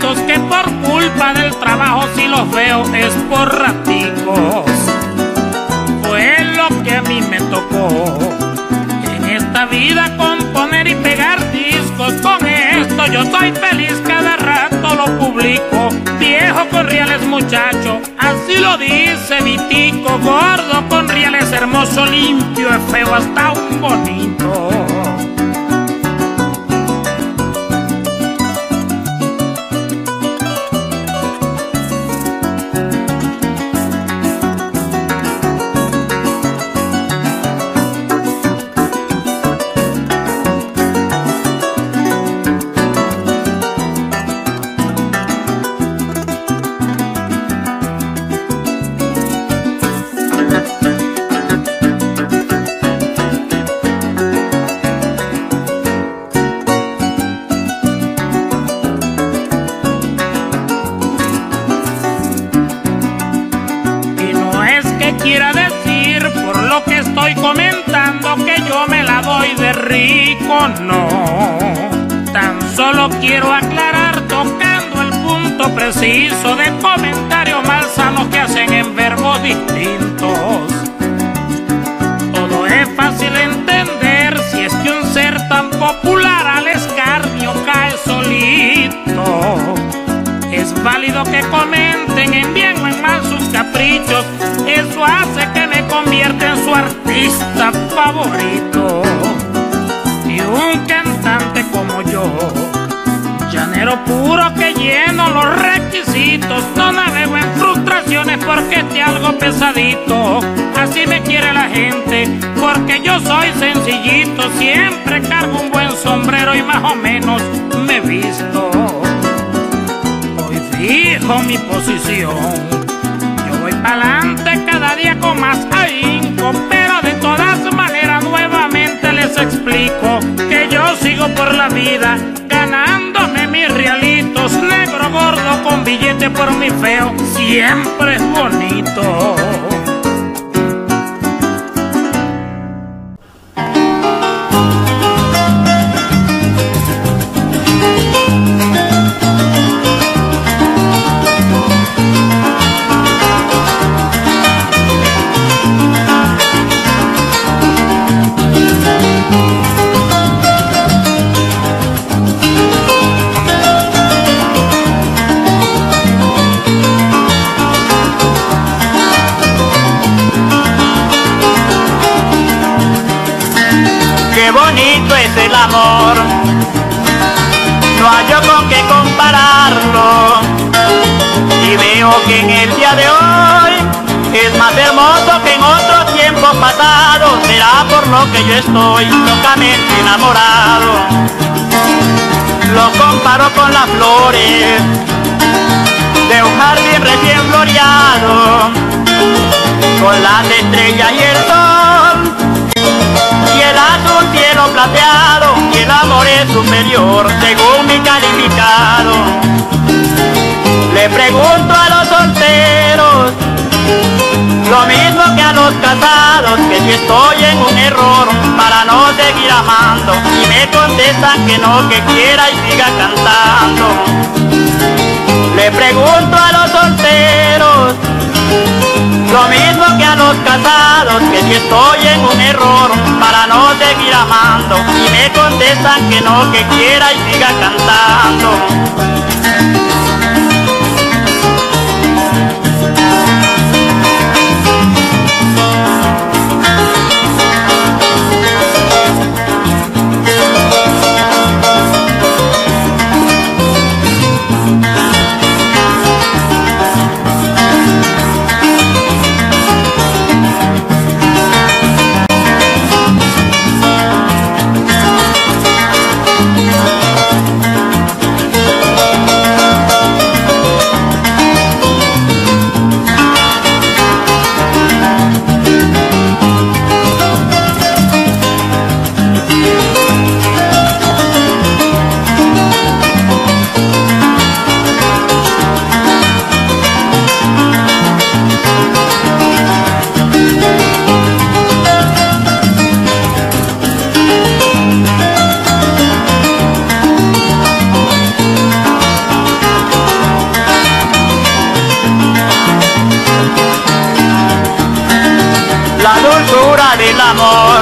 esos que por culpa del trabajo si los veo es por raticos. Fue lo que a mí me tocó en esta vida, componer y pegar discos. Con esto yo soy feliz, cada rato lo publico. Viejo con reales muchacho, así lo dice mi tico. Gordo con reales, hermoso, limpio, es feo hasta un bonito. Quiera decir por lo que estoy comentando que yo me la doy de rico, no. Tan solo quiero aclarar, tocando el punto preciso, de comentarios malsanos que hacen en verbos distintos. Todo es fácil entender si es que un ser tan popular al escarnio cae solito. Es válido que comenten en bien o en mal sus caprichos, eso hace que me convierta en su artista favorito. Y un cantante como yo, llanero puro que lleno los requisitos, no navego en frustraciones porque esté algo pesadito. Así me quiere la gente porque yo soy sencillito, siempre cargo un buen sombrero y más o menos me visto. Fijo mi posición, yo voy pa'lante cada día con más ahínco, pero de todas maneras nuevamente les explico que yo sigo por la vida ganándome mis realitos. Negro gordo con billete por mi feo, siempre es bonito. Qué bonito es el amor, no hay yo con qué compararlo, y veo que en el día de hoy es más hermoso que en otros tiempos pasados. Será por lo que yo estoy locamente enamorado. Lo comparo con las flores de un jardín recién floreado, con las estrellas y el sol y el azul cielo plateado, y el amor es superior según mi calificado. Le pregunto a los solteros lo mismo que a los casados, que si estoy en un error para no seguir amando, y me contestan que no, que quiera y siga cantando. Le pregunto a los solteros lo mismo que a los casados, que si estoy en un error para no seguir amando, y me contestan que no, que quiera y siga cantando. vida del amor,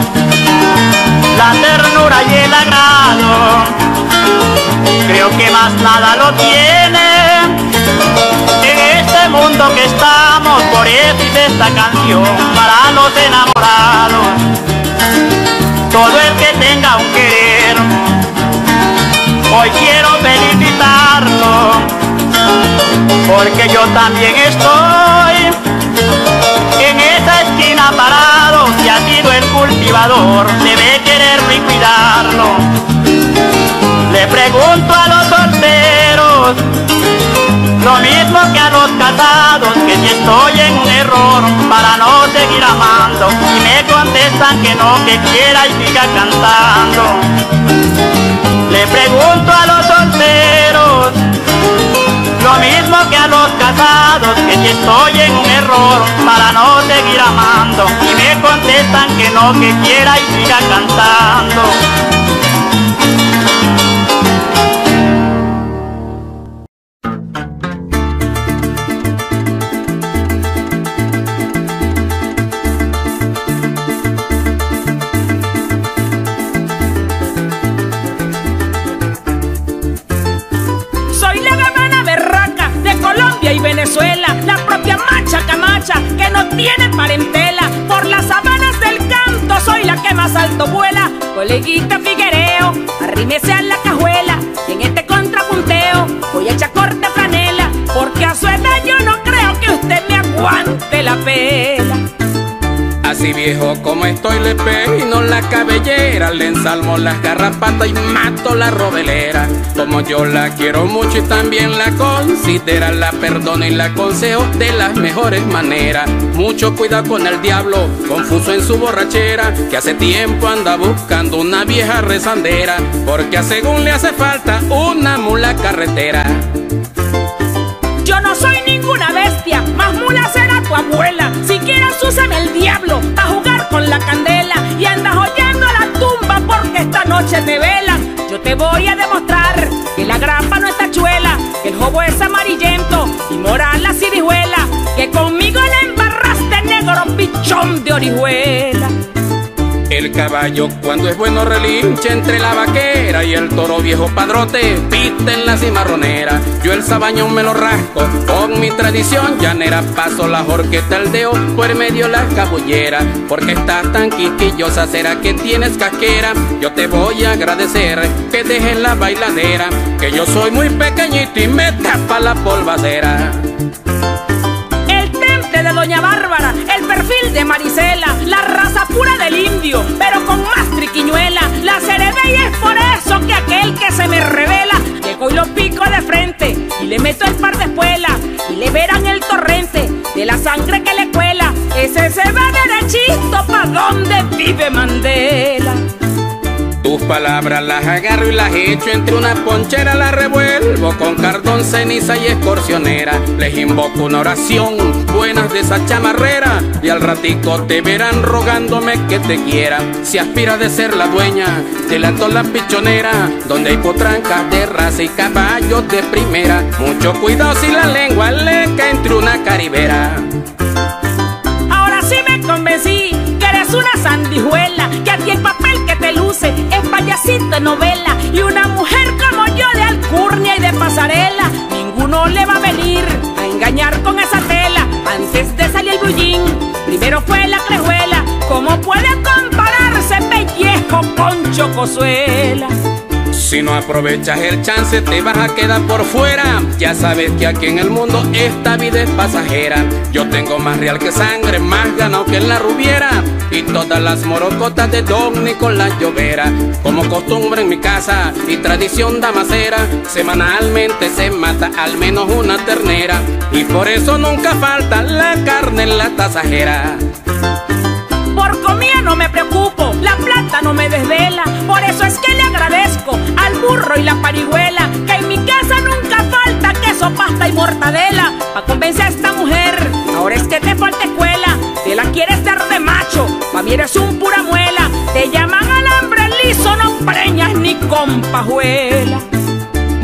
la ternura y el agrado, creo que más nada lo tiene en este mundo que estamos. Por eso hice esta canción para los enamorados, todo el que tenga un querer, hoy quiero felicitarlo, porque yo también estoy en esa esquina parado. Si ha sido el cultivador, debe quererlo y cuidarlo. Le pregunto a los solteros, lo mismo que a los casados, que si estoy en un error para no seguir amando, y me contestan que no, que quiera y siga cantando. Le pregunto a los solteros, lo mismo que a los casados, que si estoy en un error para no seguir amando, y me contestan que no, que quiera y siga cantando. Y Venezuela, la propia macha camacha que no tiene parentela. Por las sabanas del canto soy la que más alto vuela. Coleguita Figuereo, arrímese a la cajuela, y en este contrapunteo voy a echar corte franela, porque a su edad yo no creo que usted me aguante la pela. Así viejo como estoy le peino la cabellera, le ensalmo las garrapatas y mato la robelera. Como yo la quiero mucho y también la considera, la perdono y la aconsejo de las mejores maneras. Mucho cuidado con el diablo, confuso en su borrachera, que hace tiempo anda buscando una vieja rezandera, porque a según le hace falta una mula carretera. Yo no soy ninguna bestia, más mula será tu abuela. Si quieres úsame el diablo a jugar con la candela, y andas oyendo a la tumba porque esta noche te velan. Yo te voy a demostrar que la grapa no está chuela, que el jobo es amarillento y moral la ciruela, que conmigo le embarraste negro pichón de orihuela. El caballo cuando es bueno relincha entre la vaquera, y el toro viejo padrote pita en la cimarronera. Yo el sabañón me lo rasco con mi tradición llanera, paso la jorqueta al dedo por medio la cabullera, porque estás tan quisquillosa, será que tienes casquera. Yo te voy a agradecer que dejes la bailadera, que yo soy muy pequeñito y me tapa la polvadera. De Doña Bárbara, el perfil de Marisela, la raza pura del indio, pero con más triquiñuela. La cerebé y es por eso que aquel que se me revela, llego y lo pico de frente y le meto el par de espuelas, y le verán el torrente de la sangre que le cuela. Ese se va derechito pa' donde vive Mandela. Tus palabras las agarro y las echo entre una ponchera, las revuelvo con cardón, ceniza y escorcionera. Les invoco una oración, buenas de esa chamarrera, y al ratico te verán rogándome que te quiera. Si aspiras de ser la dueña de la tola pichonera, donde hay potrancas de raza y caballos de primera, mucho cuidado si la lengua le cae entre una caribera. Ahora sí me convencí que eres una sandijuela, que a ti el papel que te luce es payasito de novela, y una mujer como yo de alcurnia y de pasarela, ninguno le va a venir a engañar con esa tela. Antes de salir el bullín, primero fue la crejuela. ¿Cómo puede compararse pellejo con chocosuela? Si no aprovechas el chance te vas a quedar por fuera. Ya sabes que aquí en el mundo esta vida es pasajera. Yo tengo más real que sangre, más ganado que en la Rubiera, y todas las morocotas de Don Nicolás Llovera. Como costumbre en mi casa y tradición damacera, semanalmente se mata al menos una ternera, y por eso nunca falta la carne en la tasajera. Por comida no me preocupo, la plata no me desvela, por eso es que le agradezco al burro y la parihuela, que en mi casa nunca falta queso, pasta y mortadela. Pa' convencer a esta mujer, ahora es que te falta escuela, te la quieres dar de macho, pa' mí eres un pura muela, te llaman alambre liso, no preñas ni con pajuela.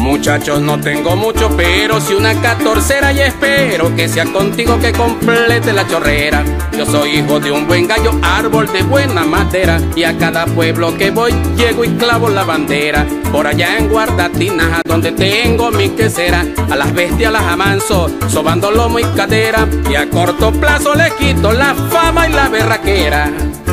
Muchachos, no tengo mucho, pero si una catorcera y espero que sea contigo que complete la chorrera. Yo soy hijo de un buen gallo, árbol de buena madera, y a cada pueblo que voy llego y clavo la bandera. Por allá en Guardatinaja, donde tengo mi quesera, a las bestias las amanso, sobando lomo y cadera, y a corto plazo le quito la fama y la berraquera.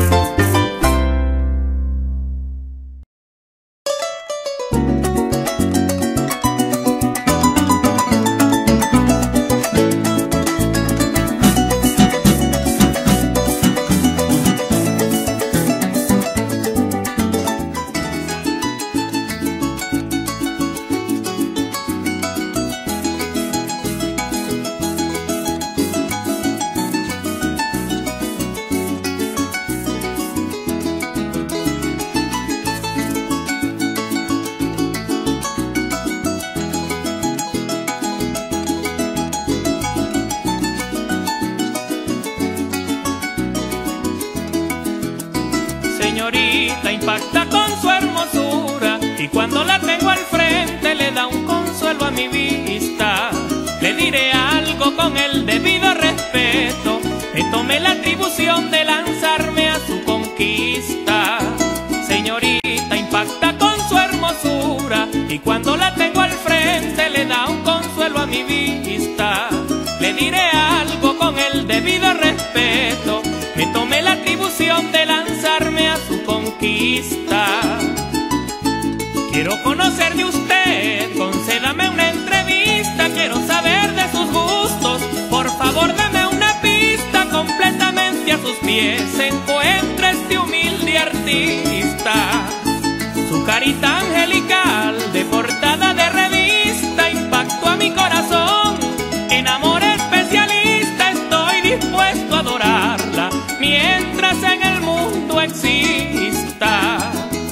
Señorita impacta con su hermosura, y cuando la tengo al frente le da un consuelo a mi vista. Le diré algo con el debido respeto, me tomé la atribución de lanzarme a su conquista. Señorita impacta con su hermosura, y cuando la tengo al frente le da un consuelo a mi vista. Le diré algo con el debido respeto, me tomé la atribución de lanzarme a su conquista. Quiero conocer de usted, concédame una entrevista. Quiero saber de sus gustos, por favor dame una pista. Completamente a sus pies se encuentra este humilde artista. Su carita angelical de portada de revista impactó a mi corazón. En amor especialista estoy dispuesto a adorarla mientras en el mundo exista.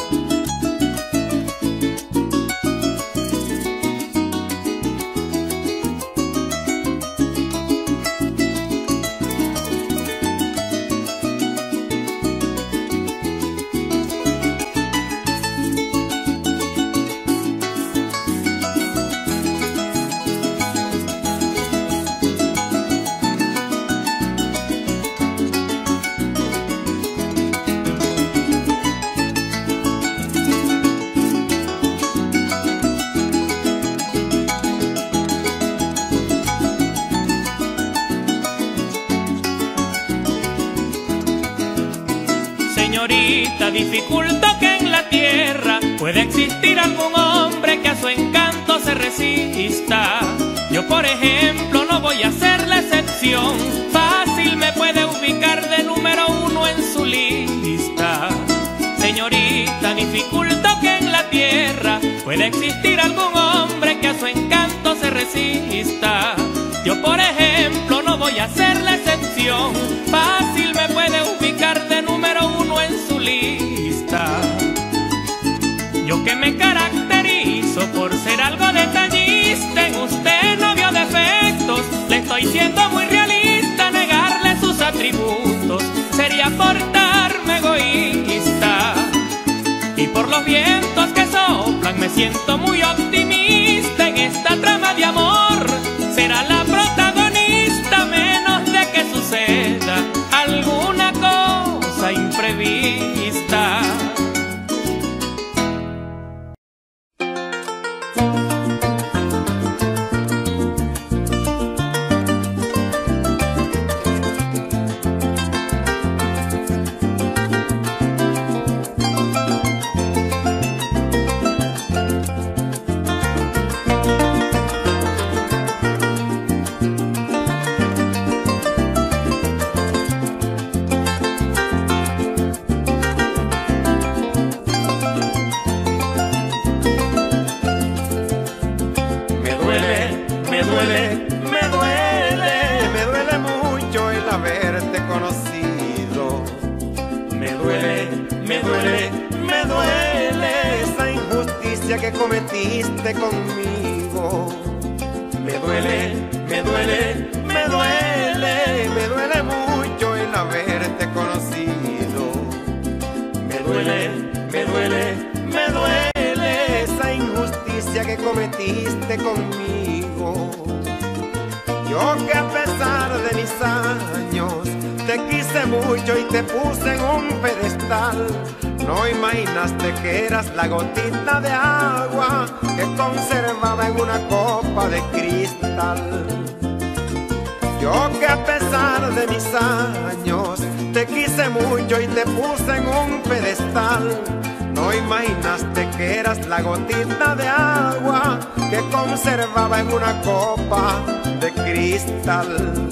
Señorita, dificulto que en la tierra pueda existir algún hombre que a su encanto se resista. Yo, por ejemplo, no voy a ser la excepción. Fácil me puede ubicar de número uno en su lista. Señorita, dificulto que en la tierra pueda existir algún hombre que a su encanto se resista. Yo, por ejemplo, no voy a ser la excepción. Fácil me puede ubicar de número uno en su lista. Yo, que me caracterizo por ser algo detallista, en usted no veo defectos. Le estoy siendo muy realista. Negarle sus atributos sería portarme egoísta. Y por los vientos que soplan me siento muy optimista. En esta trama de amor será la protagonista, menos de que suceda alguna cosa imprevista. Que cometiste conmigo. Me duele, me duele, me duele, me duele mucho el haberte conocido. Me duele, me duele, me duele esa injusticia que cometiste prometiste conmigo. Yo que a pesar de mis años te quise mucho y te puse en un pedestal, no imaginaste que eras la gotita de agua que conservaba en una copa de cristal. Yo que a pesar de mis años te quise mucho y te puse en un pedestal, no imaginaste que eras la gotita de agua que conservaba en una copa de cristal.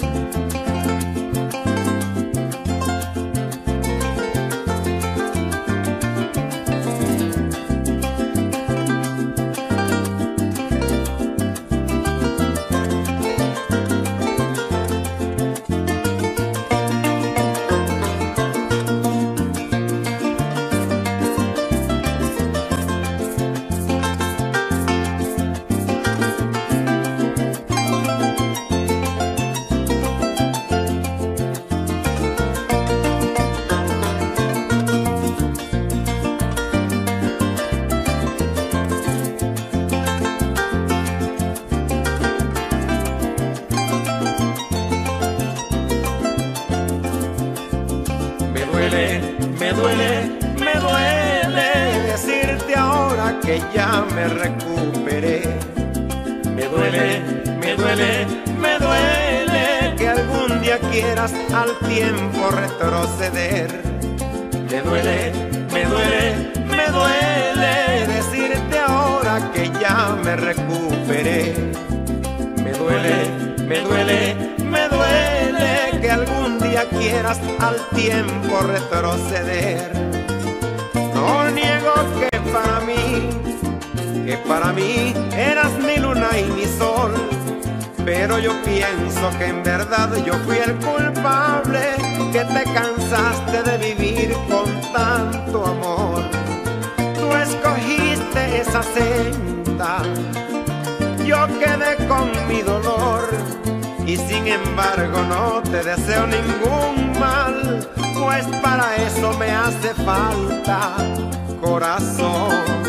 Me duele, me duele decirte ahora que ya me recuperé. Me duele, me duele, me duele que algún día quieras al tiempo retroceder. Me duele, me duele, me duele decirte ahora que ya me recuperé. Me duele, me duele, me duele que algún día quieras al tiempo retroceder. No niego que para mí, que para mí eras mi luna y mi sol, pero yo pienso que en verdad yo fui el culpable, que te cansaste de vivir con tanto amor. Tú escogiste esa senda, yo quedé con mi dolor, y sin embargo no te deseo ningún mal, pues para eso me hace falta corazón.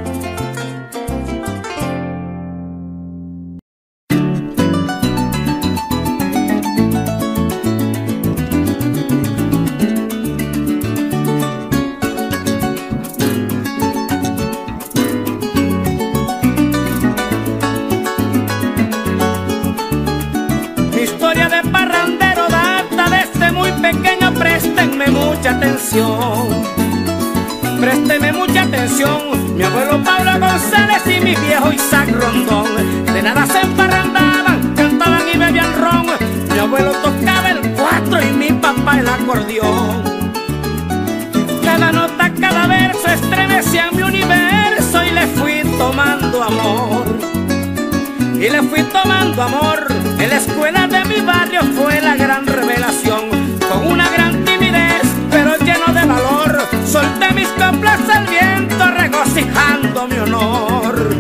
Mucha atención, présteme mucha atención. Mi abuelo Pablo González y mi viejo Isaac Rondón de nada se emparrandaban, cantaban y bebían ron. Mi abuelo tocaba el cuatro y mi papá el acordeón. Cada nota, cada verso estremecía mi universo y le fui tomando amor. Y le fui tomando amor. En la escuela de mi barrio fue la gran revelación. Con una gran timidez, pero lleno de valor, solté mis coplas al viento, regocijando mi honor.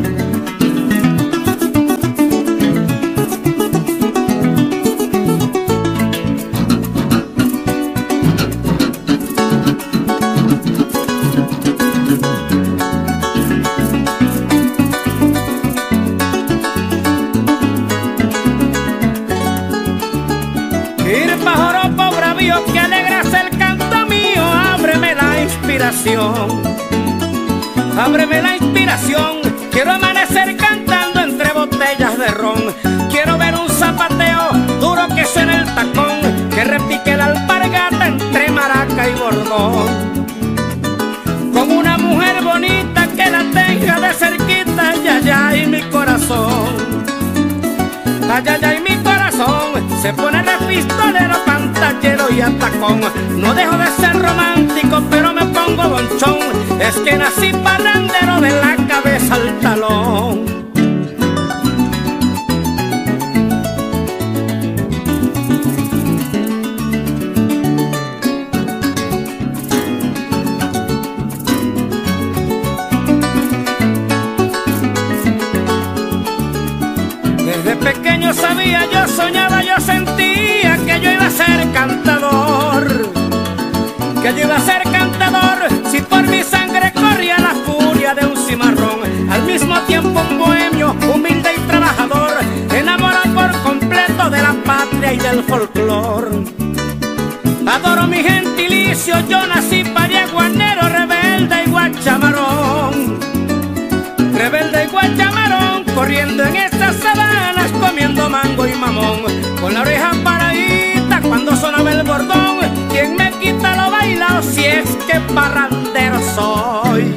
Que alegras el canto mío, ábreme la inspiración, ábreme la inspiración. Quiero amanecer cantando entre botellas de ron. Quiero ver un zapateo duro que suene el tacón, que repique la alpargata entre maraca y bordón. Con una mujer bonita que la tenga de cerquita, ay, ay, ay, mi corazón, ay, ay, ay, mi corazón. Se pone de pistolero, pantallero y atacón. No dejo de ser romántico, pero me pongo bonchón. Es que nací parrandero de la cabeza al talón. Desde pequeño sabía, yo soñaba, yo sentía que yo iba a ser cantador, que yo iba a ser cantador. Si por mi sangre corría la furia de un cimarrón, al mismo tiempo un bohemio campesino, humilde y trabajador, enamorado por completo de la patria y del folclor. Adoro mi gentilicio, yo nací pariaguanero, rebelde y guachamarón. Rebelde y guachamarón, corriendo en estas sabanas, comiendo mango y mamón, con la oreja paradita cuando sonaba el bordón. ¿Quién me quita lo bailado si es que parrandero soy?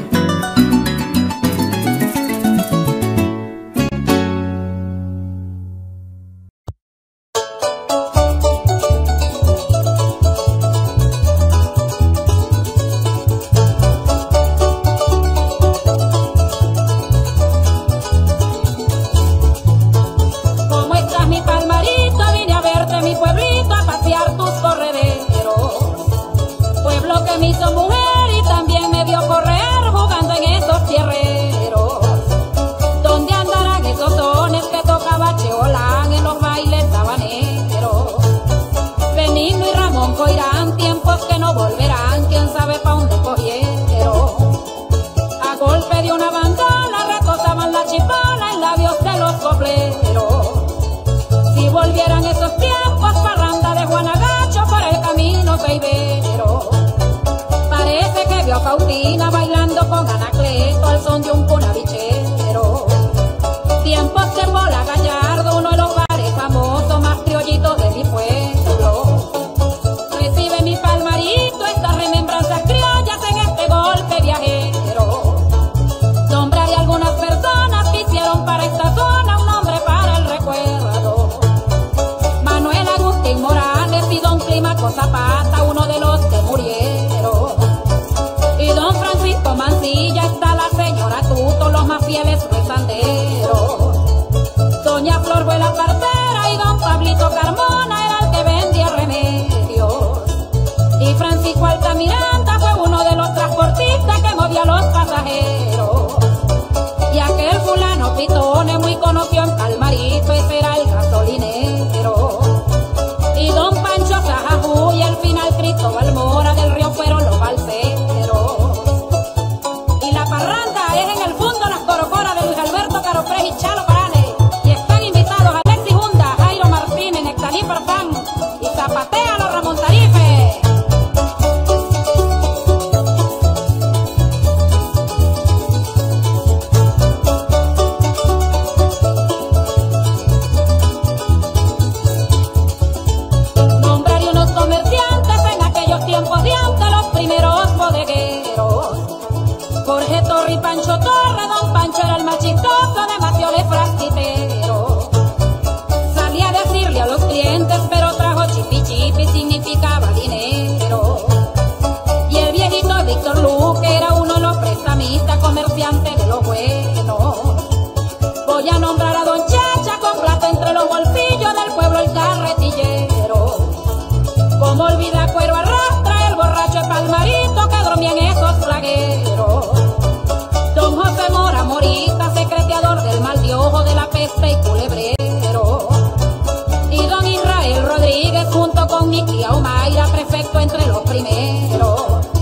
Faustina bailando con Anacleto al son de un cunabichero. Tiempos que Pola Gallardo, uno de los bares famosos más criollitos de mi pueblo. Recibe mi palmarito estas remembranzas criollas en este golpe viajero. Nombraré algunas personas que hicieron para esta zona un nombre para el recuerdo. Manuel Agustín Morales y don Clímaco Zapata, uno de los que murieron. Y don Francisco Mancilla, está la señora Tuto, los más fieles rezanderos. Doña Flor fue la partera y don Pablito Carmona era el que vendía remedios. Y Francisco Altamiranda fue uno de los transportistas que movía a los pasajeros. Y aquel fulano Pitone muy conocido en Palmarito, ese era el gasolinero. Y don Pancho Sajajú y el final Cristóbal Mora del Río fueron los balseros. Y Chalo Parales, y están invitados Alexis Hunda, Jairo Martínez, Nectarí Farfán y Zapatea los Ramón Tarife. Nombraré unos comerciantes en aquellos tiempos de antes, los primeros bodegueros. Jorge Torre y Pancho Torre, don Pancho era el más chistoso de Matioles Frasquitero. Salía a decirle a los clientes, pero trajo chipi chipi, significaba dinero. Y el viejito Víctor Luque era uno de los prestamistas, comerciantes de lo bueno. Voy a nombrar a don Chacha con plata entre los bolsillos del pueblo el carretillero. Como olvida Cuero Arrastra, el borracho de Palmarito que dormía en esos flagueros. Don José Mora Morita, secreteador del mal de ojo, de la peste y culebrero. Y don Israel Rodríguez junto con mi tía Omaira, prefecto entre los primeros.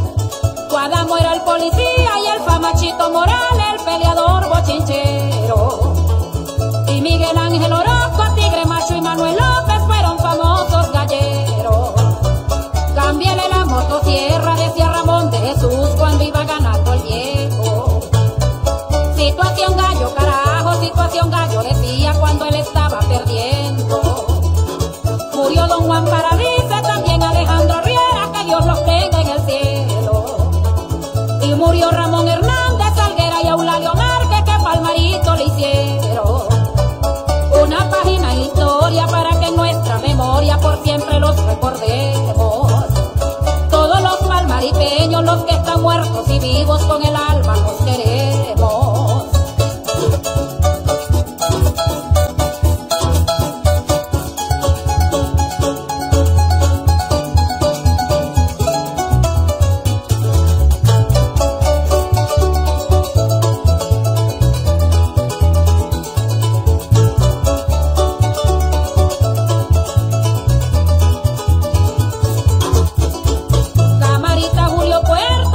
Guadamo era el policía y el famachito Morales, el peleador bochinchero. Y Miguel Ángel Orozco, Tigre Macho y Manuel López fueron famosos galleros. Cámbiale la motosierra, decía Ramón de Jesús cuando iba ganando el viejo. Situación gallo, carajo, situación gallo, decía cuando él estaba perdiendo. Murió don Juan Paradice, también Alejandro Riera, que Dios los tenga en el cielo. Y murió Ramón Hernández, Alguera y Eulalio Márquez, que Palmarito le hicieron. Una página en la historia para que en nuestra memoria por siempre los recordemos. Todos los palmaripeños, los que están muertos y vivos, con el alma los queremos.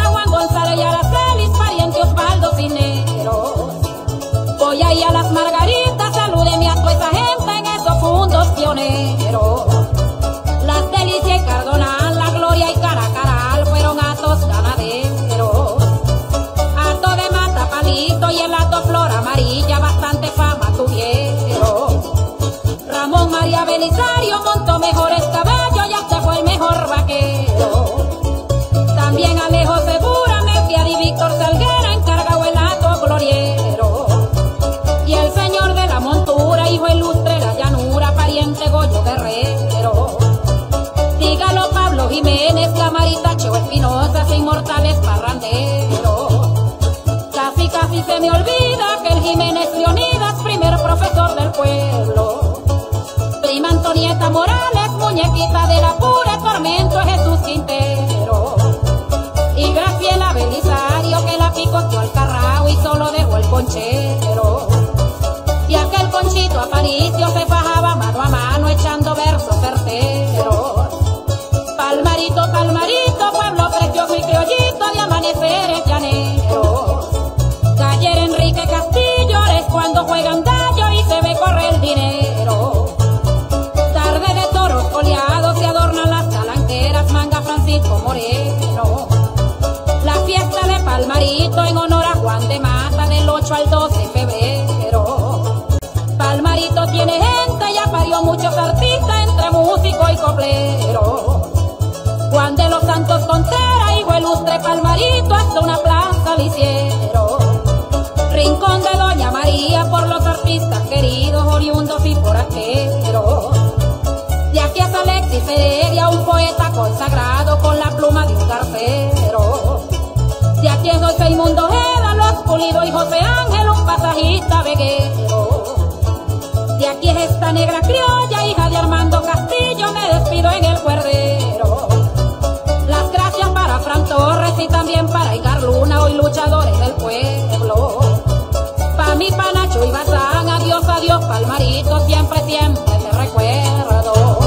Voy a ir a las Margaritas. pionero. Las Delicias y Cardona, La Gloria y Caracaral fueron atos ganaderos. Hato de Mata Palito y el hato Flor Amarilla bastante fama tuvieron. Ramón María Belisario montó mejores caballos y hasta fue el mejor vaquero. También Alejo Segura, Mefiar y Víctor Salguera encargado el hato gloriero. Y el señor de la montura, hijo ilustre la llanura, pariente Goyo Guerrero. Dígalo Pablo Jiménez, Camarita, Cheo Espinosa, inmortales parranderos. Casi casi se me olvida que el Jiménez Leonidas, primer profesor del pueblo. Prima Antonieta Morales, muñequita de la pura, tormento Jesús Quintero. Y Graciela Belisario, que la picoteó al carrao y solo dejó el conchero. Y aquel Conchito Aparicio se fajaba mano a mano echando versos certeros. Palmarito, Palmarito, pueblo precioso y criollito de amaneceres llaneros. Cayer Enrique Castillo es cuando juegan gallo y se ve correr el dinero. Tarde de toros coleados se adornan las talanqueras, manga Francisco Moreno. La fiesta de Palmarito en honor a Juan de Mata del ocho al doce de febrero. Palmarito tiene gente, ya parió muchos artistas entre músico y coplero. Juan de los Santos Contera, hijo ilustre Palmarito, hasta una plaza le hicieron. Rincón de Doña María por los artistas queridos, oriundos y forasteros. De aquí es Alexis Heredia, un poeta consagrado con la pluma de un carcero. De aquí es José Inmundo Ojeda, Los Pulido y José Ángel, un pasajista veguero. De aquí es esta negra criolla, hija de Armando Castillo, me despido en el cuerdero. Las gracias para Fran Torres y también para Igar Luna, hoy luchadores del pueblo. Pa' mi Panacho y Bazán, adiós, adiós, Palmarito, siempre, siempre te recuerdo.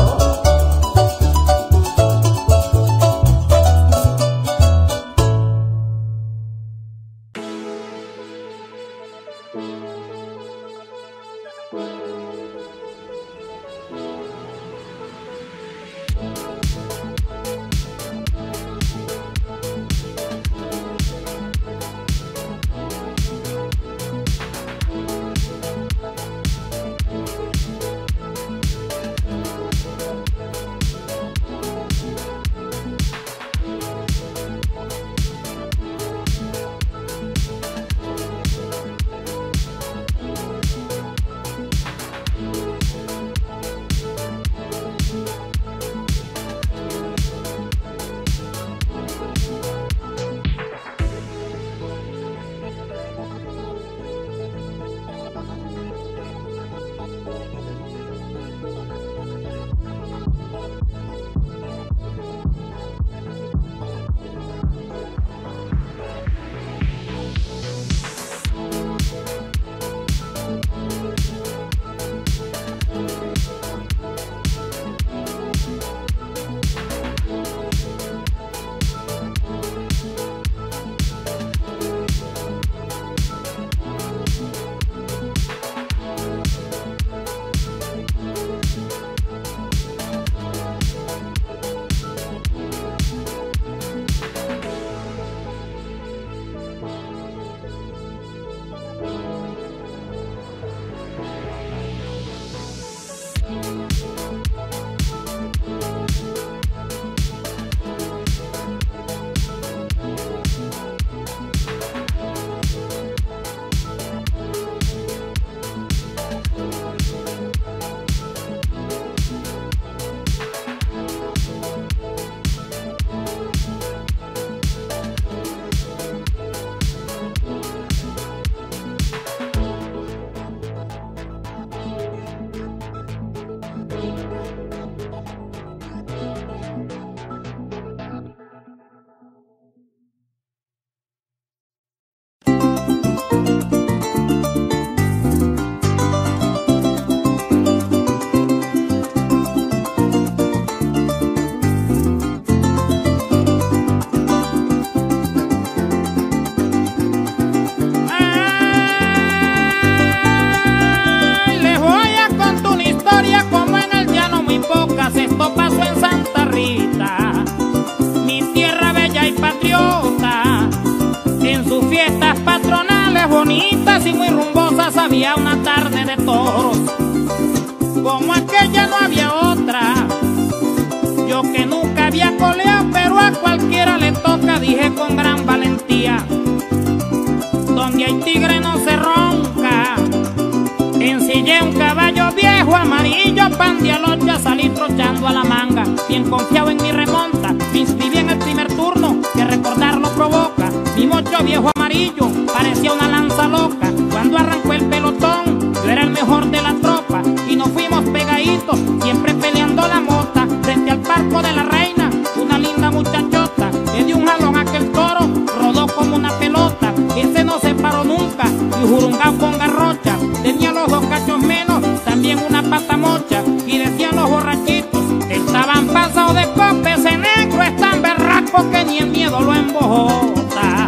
y muy rumbosas había una tarde de toros. Como aquella no había otra. Yo que nunca había coleado, pero a cualquiera le toca, dije con gran valentía. Donde hay tigre no se ronca. Ensillé un caballo viejo amarillo, pan de alocha, salí trochando a la manga. Bien confiado en mi remonta, me inscribí en el primer turno, que recordarlo provoca. Mi mocho viejo amarillo parecía una lanza loca. Cuando arrancó el pelotón, yo era el mejor de la tropa. Y nos fuimos pegaditos, siempre peleando la mota. Frente al Parco de la Reina, una linda muchachota, le dio un jalón a aquel toro, rodó como una pelota. Ese no se paró nunca, y jurungao con garrocha. Tenía los dos cachos menos, también una pata mocha. Y decían los borrachitos, estaban pasados de copa. Ese negro es tan berraco que ni el miedo lo embojota.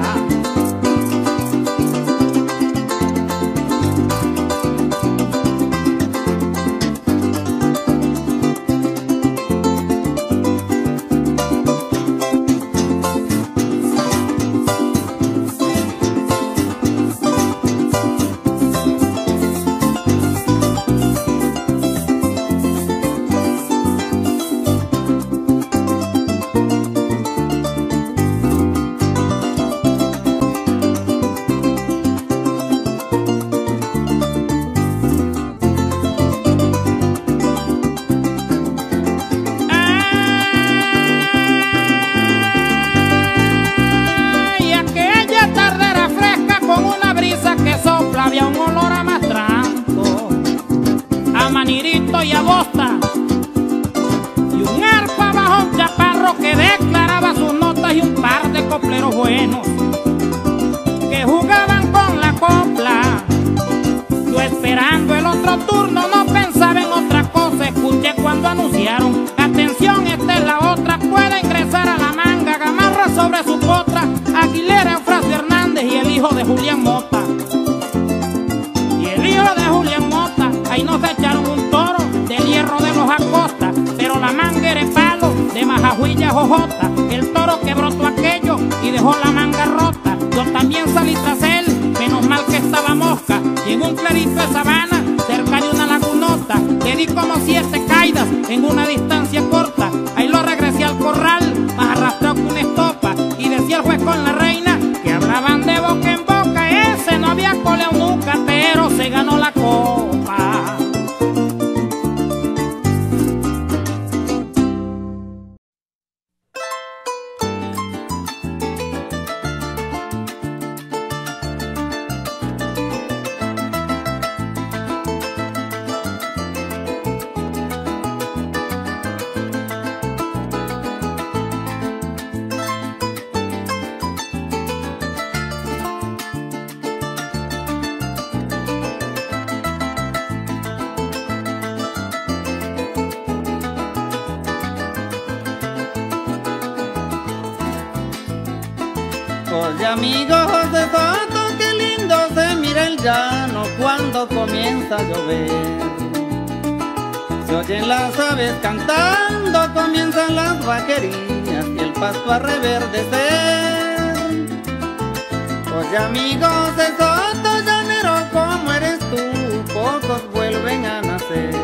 Había un olor a mastranto, a manirito y a bosta, y un arpa bajo un chaparro que declaraba sus notas, y un par de copleros buenos que jugaban con la copla. Yo esperando el otro turno no pensaba en otra cosa. Escuché cuando anunciaron, atención, esta es la otra, puede ingresar a la manga, Gamarra sobre su potra, Aguilera, Eufrasio Hernández y el hijo de Julián Mota. De Julián Mota, ahí nos echaron un toro del hierro de los Acosta, pero la manga era palo de Majahuilla Jojota. El toro quebró todo aquello y dejó la manga rota. Yo también salí tras él, menos mal que estaba mosca, y en un clarito de sabana, cerca de una lagunota, le di como siete caídas en una distancia corta. Ahí lo regresé al corral, más arrastrado que una estopa, y decía el juez con la reina que hablaban de boca en boca. Ese no había coleado nunca, pero se ganó la copa. Oye amigos de Soto, qué lindo se mira el llano cuando comienza a llover. Se oyen las aves cantando, comienzan las vaquerías y el pasto a reverdecer. Oye amigos de Soto, llanero, como eres tú, pocos vuelven a nacer.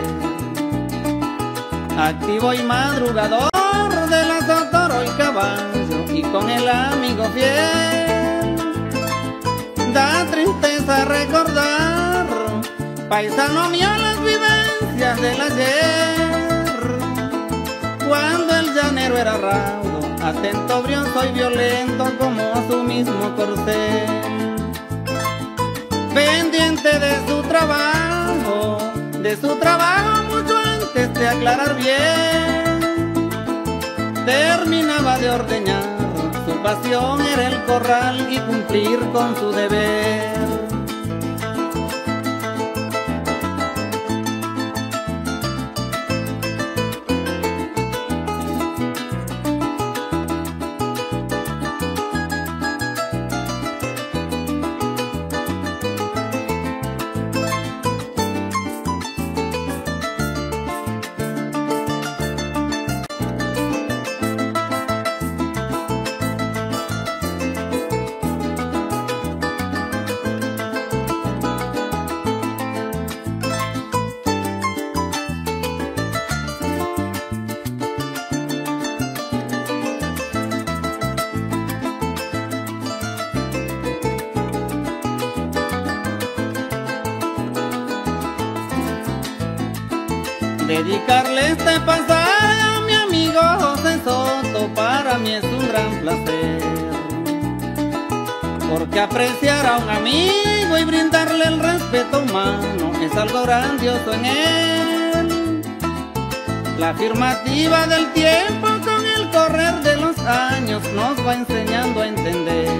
Activo y madrugador de la Sotoro y caballo, y con el amigo fiel, da tristeza recordar, paisano mío, las vivencias del ayer. Cuando el llanero era raudo, atento, brioso y violento como su mismo corcel, pendiente de su trabajo, de su trabajo mucho antes de aclarar bien, terminaba de ordeñar. Su pasión era el corral y cumplir con su deber. Dedicarle este pasaje a mi amigo José Soto para mí es un gran placer, porque apreciar a un amigo y brindarle el respeto humano es algo grandioso en él. La afirmativa del tiempo con el correr de los años nos va enseñando a entender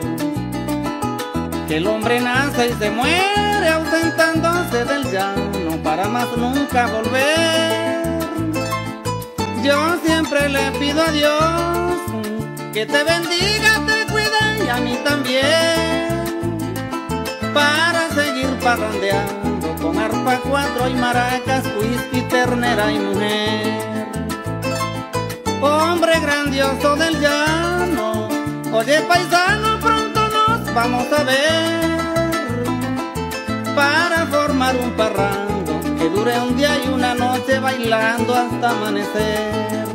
que el hombre nace y se muere ausentándose del llano para más nunca volver. Yo siempre le pido a Dios que te bendiga, te cuide y a mí también, para seguir parrandeando con arpa, cuatro y maracas, whisky, ternera y mujer. Hombre grandioso del llano, oye paisano, pronto nos vamos a ver para formar un parrando que dure un día y una noche bailando hasta amanecer.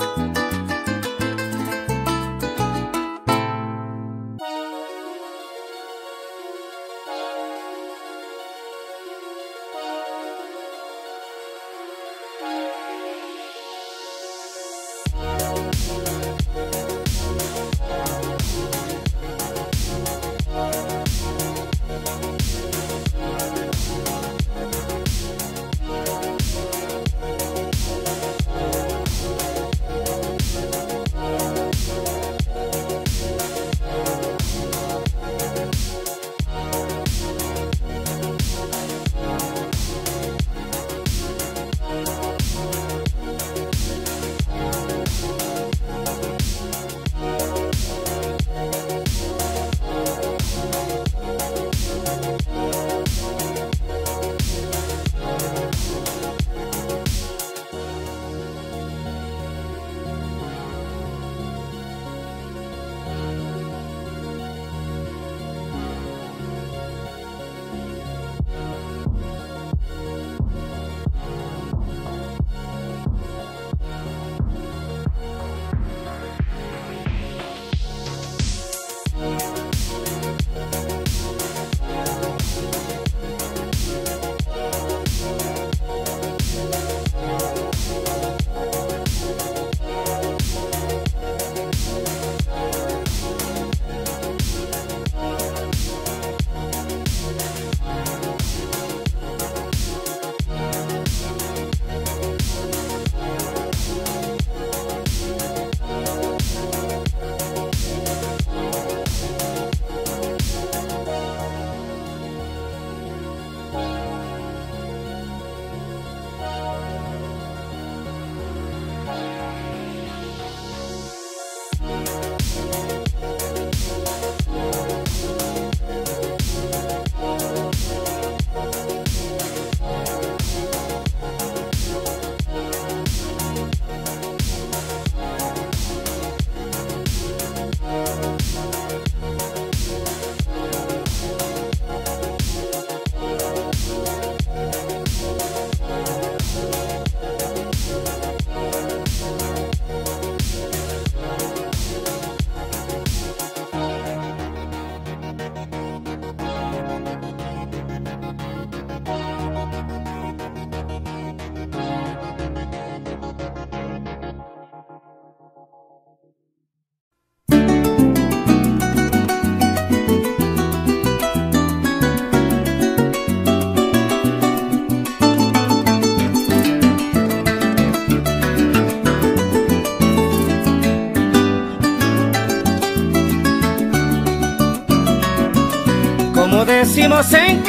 Como decimos en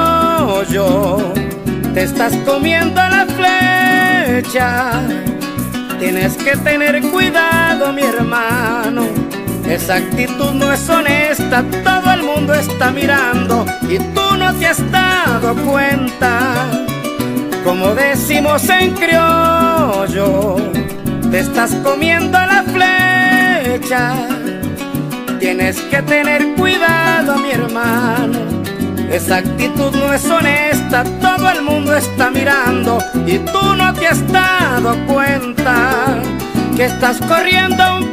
criollo, te estás comiendo la flecha. Tienes que tener cuidado, mi hermano, esa actitud no es honesta. Todo el mundo está mirando y tú no te has dado cuenta. Como decimos en criollo, te estás comiendo la flecha. Tienes que tener cuidado, mi hermano, esa actitud no es honesta. Todo el mundo está mirando y tú no te has dado cuenta que estás corriendo un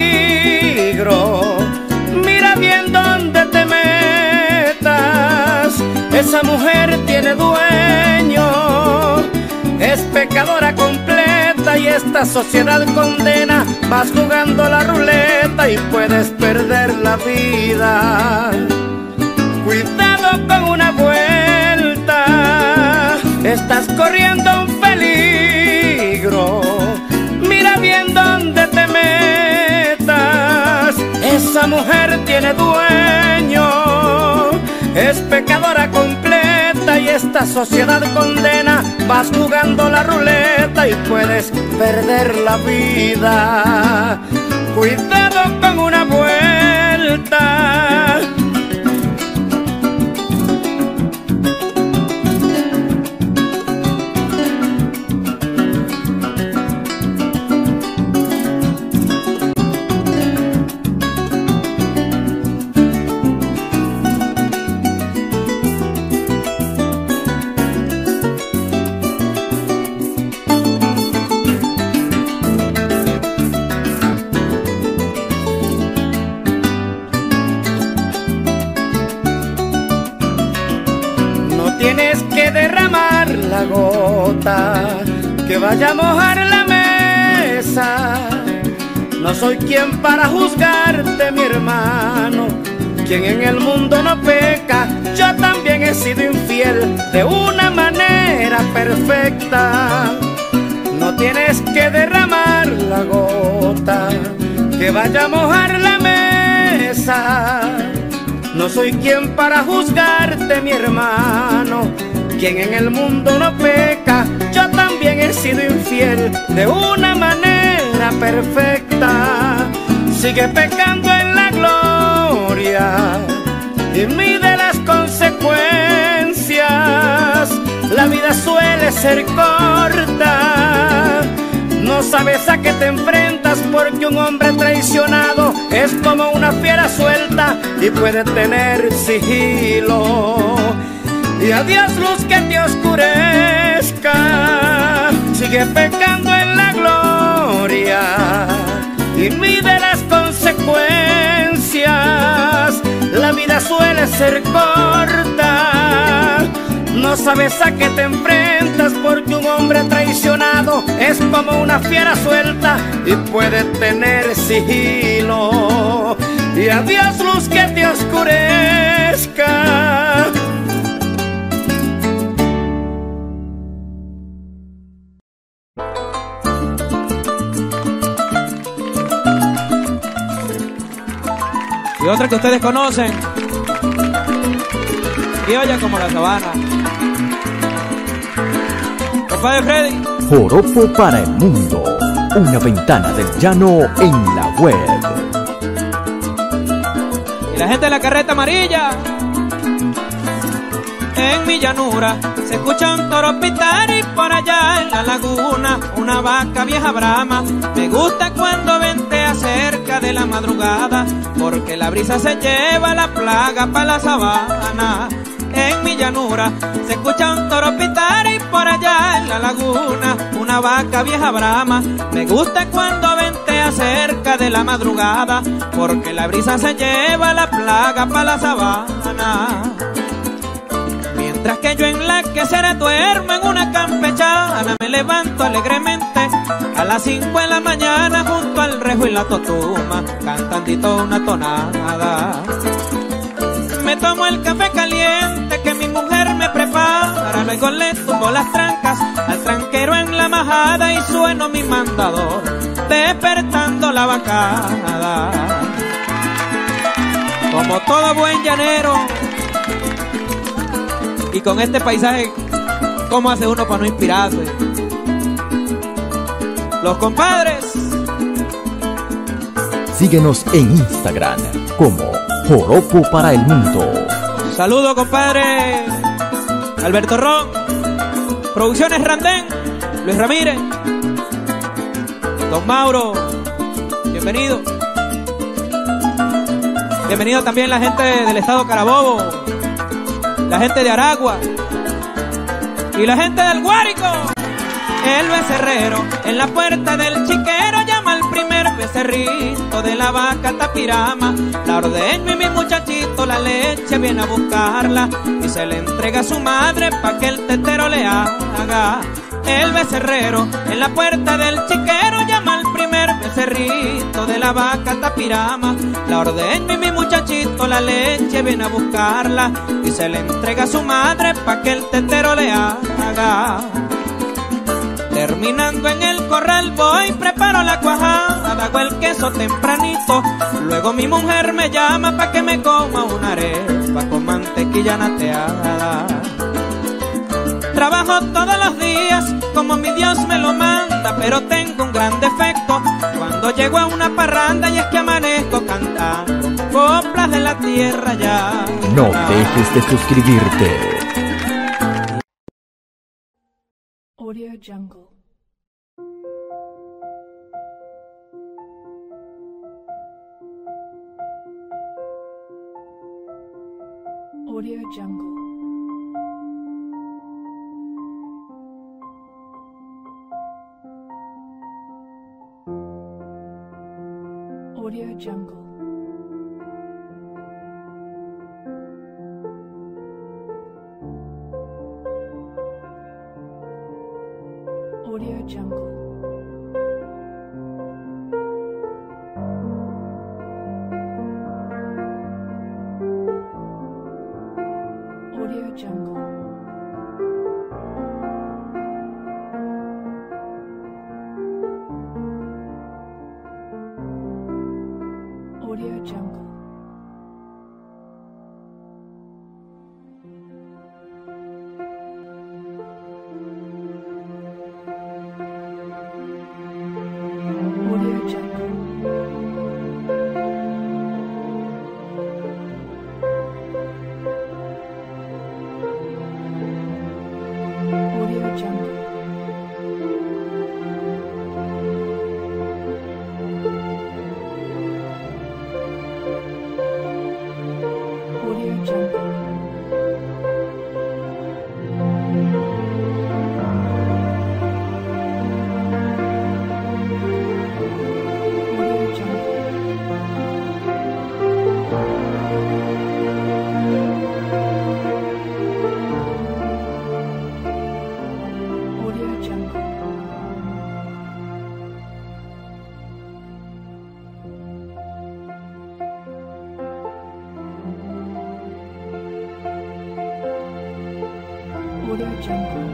peligro. Mira bien dónde te metas, esa mujer tiene dueño es pecadora completa y esta sociedad condena. Vas jugando la ruleta y puedes perder la vida. Cuidado con una vuelta, estás corriendo un peligro. Mira bien dónde te metas, esa mujer tiene dueño. Es pecadora completa y esta sociedad condena. Vas jugando la ruleta y puedes perder la vida. Cuidado con una vuelta. Tienes que derramar la gota que vaya a mojar la mesa. No soy quien para juzgarte, mi hermano, quien en el mundo no peca. Yo también he sido infiel de una manera perfecta. No tienes que derramar la gota que vaya a mojar la mesa. No soy quien para juzgarte, mi hermano, quien en el mundo no peca. Yo también he sido infiel de una manera perfecta. Sigue pecando en la gloria y mide las consecuencias. La vida suele ser corta, no sabes a qué te enfrentas, porque un hombre traicionado es como una fiera suelta y puede tener sigilo. Y adiós luz que te oscurezca, sigue pecando en la gloria y mide las consecuencias. La vida suele ser corta, no sabes a qué te enfrentas, porque un hombre traicionado es como una fiera suelta y puede tener sigilo. Y adiós luz que te oscurezca. Y otra que ustedes conocen, criolla como la sabana. Compadre Freddy. Joropo para el mundo, una ventana del llano en la web. Y la gente de la carreta amarilla. En mi llanura se escucha un toro pitar y por allá en la laguna una vaca vieja brama. Me gusta cuando ventea cerca de la madrugada, porque la brisa se lleva la plaga pa' la sabana. En mi llanura se escucha un toro pitar y por allá en la laguna una vaca vieja brama. Me gusta cuando ventea cerca de la madrugada, porque la brisa se lleva la plaga pa' la sabana. Mientras que yo en la quesera duermo en una campechana, me levanto alegremente a las cinco de la mañana junto al rejo y la totuma, cantandito una tonada. Me tomo el café caliente que mi mujer me prepara, luego le tumbo las trancas al tranquero en la majada y sueno mi mandador, despertando la vacada. Como todo buen llanero, y con este paisaje, ¿cómo hace uno para no inspirarse? Los compadres. Síguenos en Instagram como Joropo para el mundo. Saludos, compadre Alberto Ron, Producciones Randén, Luis Ramírez, Don Mauro, bienvenido. Bienvenido también la gente del estado Carabobo, la gente de Aragua y la gente del Guárico. El becerrero en la puerta del chiquero llama al primer becerrito de la vaca Tapirama. La ordeño y mi muchachito la leche viene a buscarla y se le entrega a su madre pa' que el tetero le haga. el becerrero en la puerta del chiquero llama al primer becerrito de la vaca Tapirama. La ordeño y mi muchachito la leche viene a buscarla y se le entrega a su madre pa' que el tetero le haga. Terminando en el corral voy, preparo la cuajada, hago el queso tempranito. Luego mi mujer me llama pa' que me coma una arepa con mantequilla nateada. Trabajo todos los días como mi Dios me lo manda, pero tengo un gran defecto cuando llego a una parranda y es que amanezco cantando coplas de la tierra ya. No dejes de suscribirte. Audio Jungle. Audio Jungle. Audio Jungle. Audio Jungle. Audio Jungle. Audio Jungle. Audio Jungle.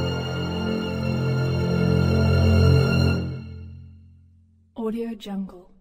Audio Jungle.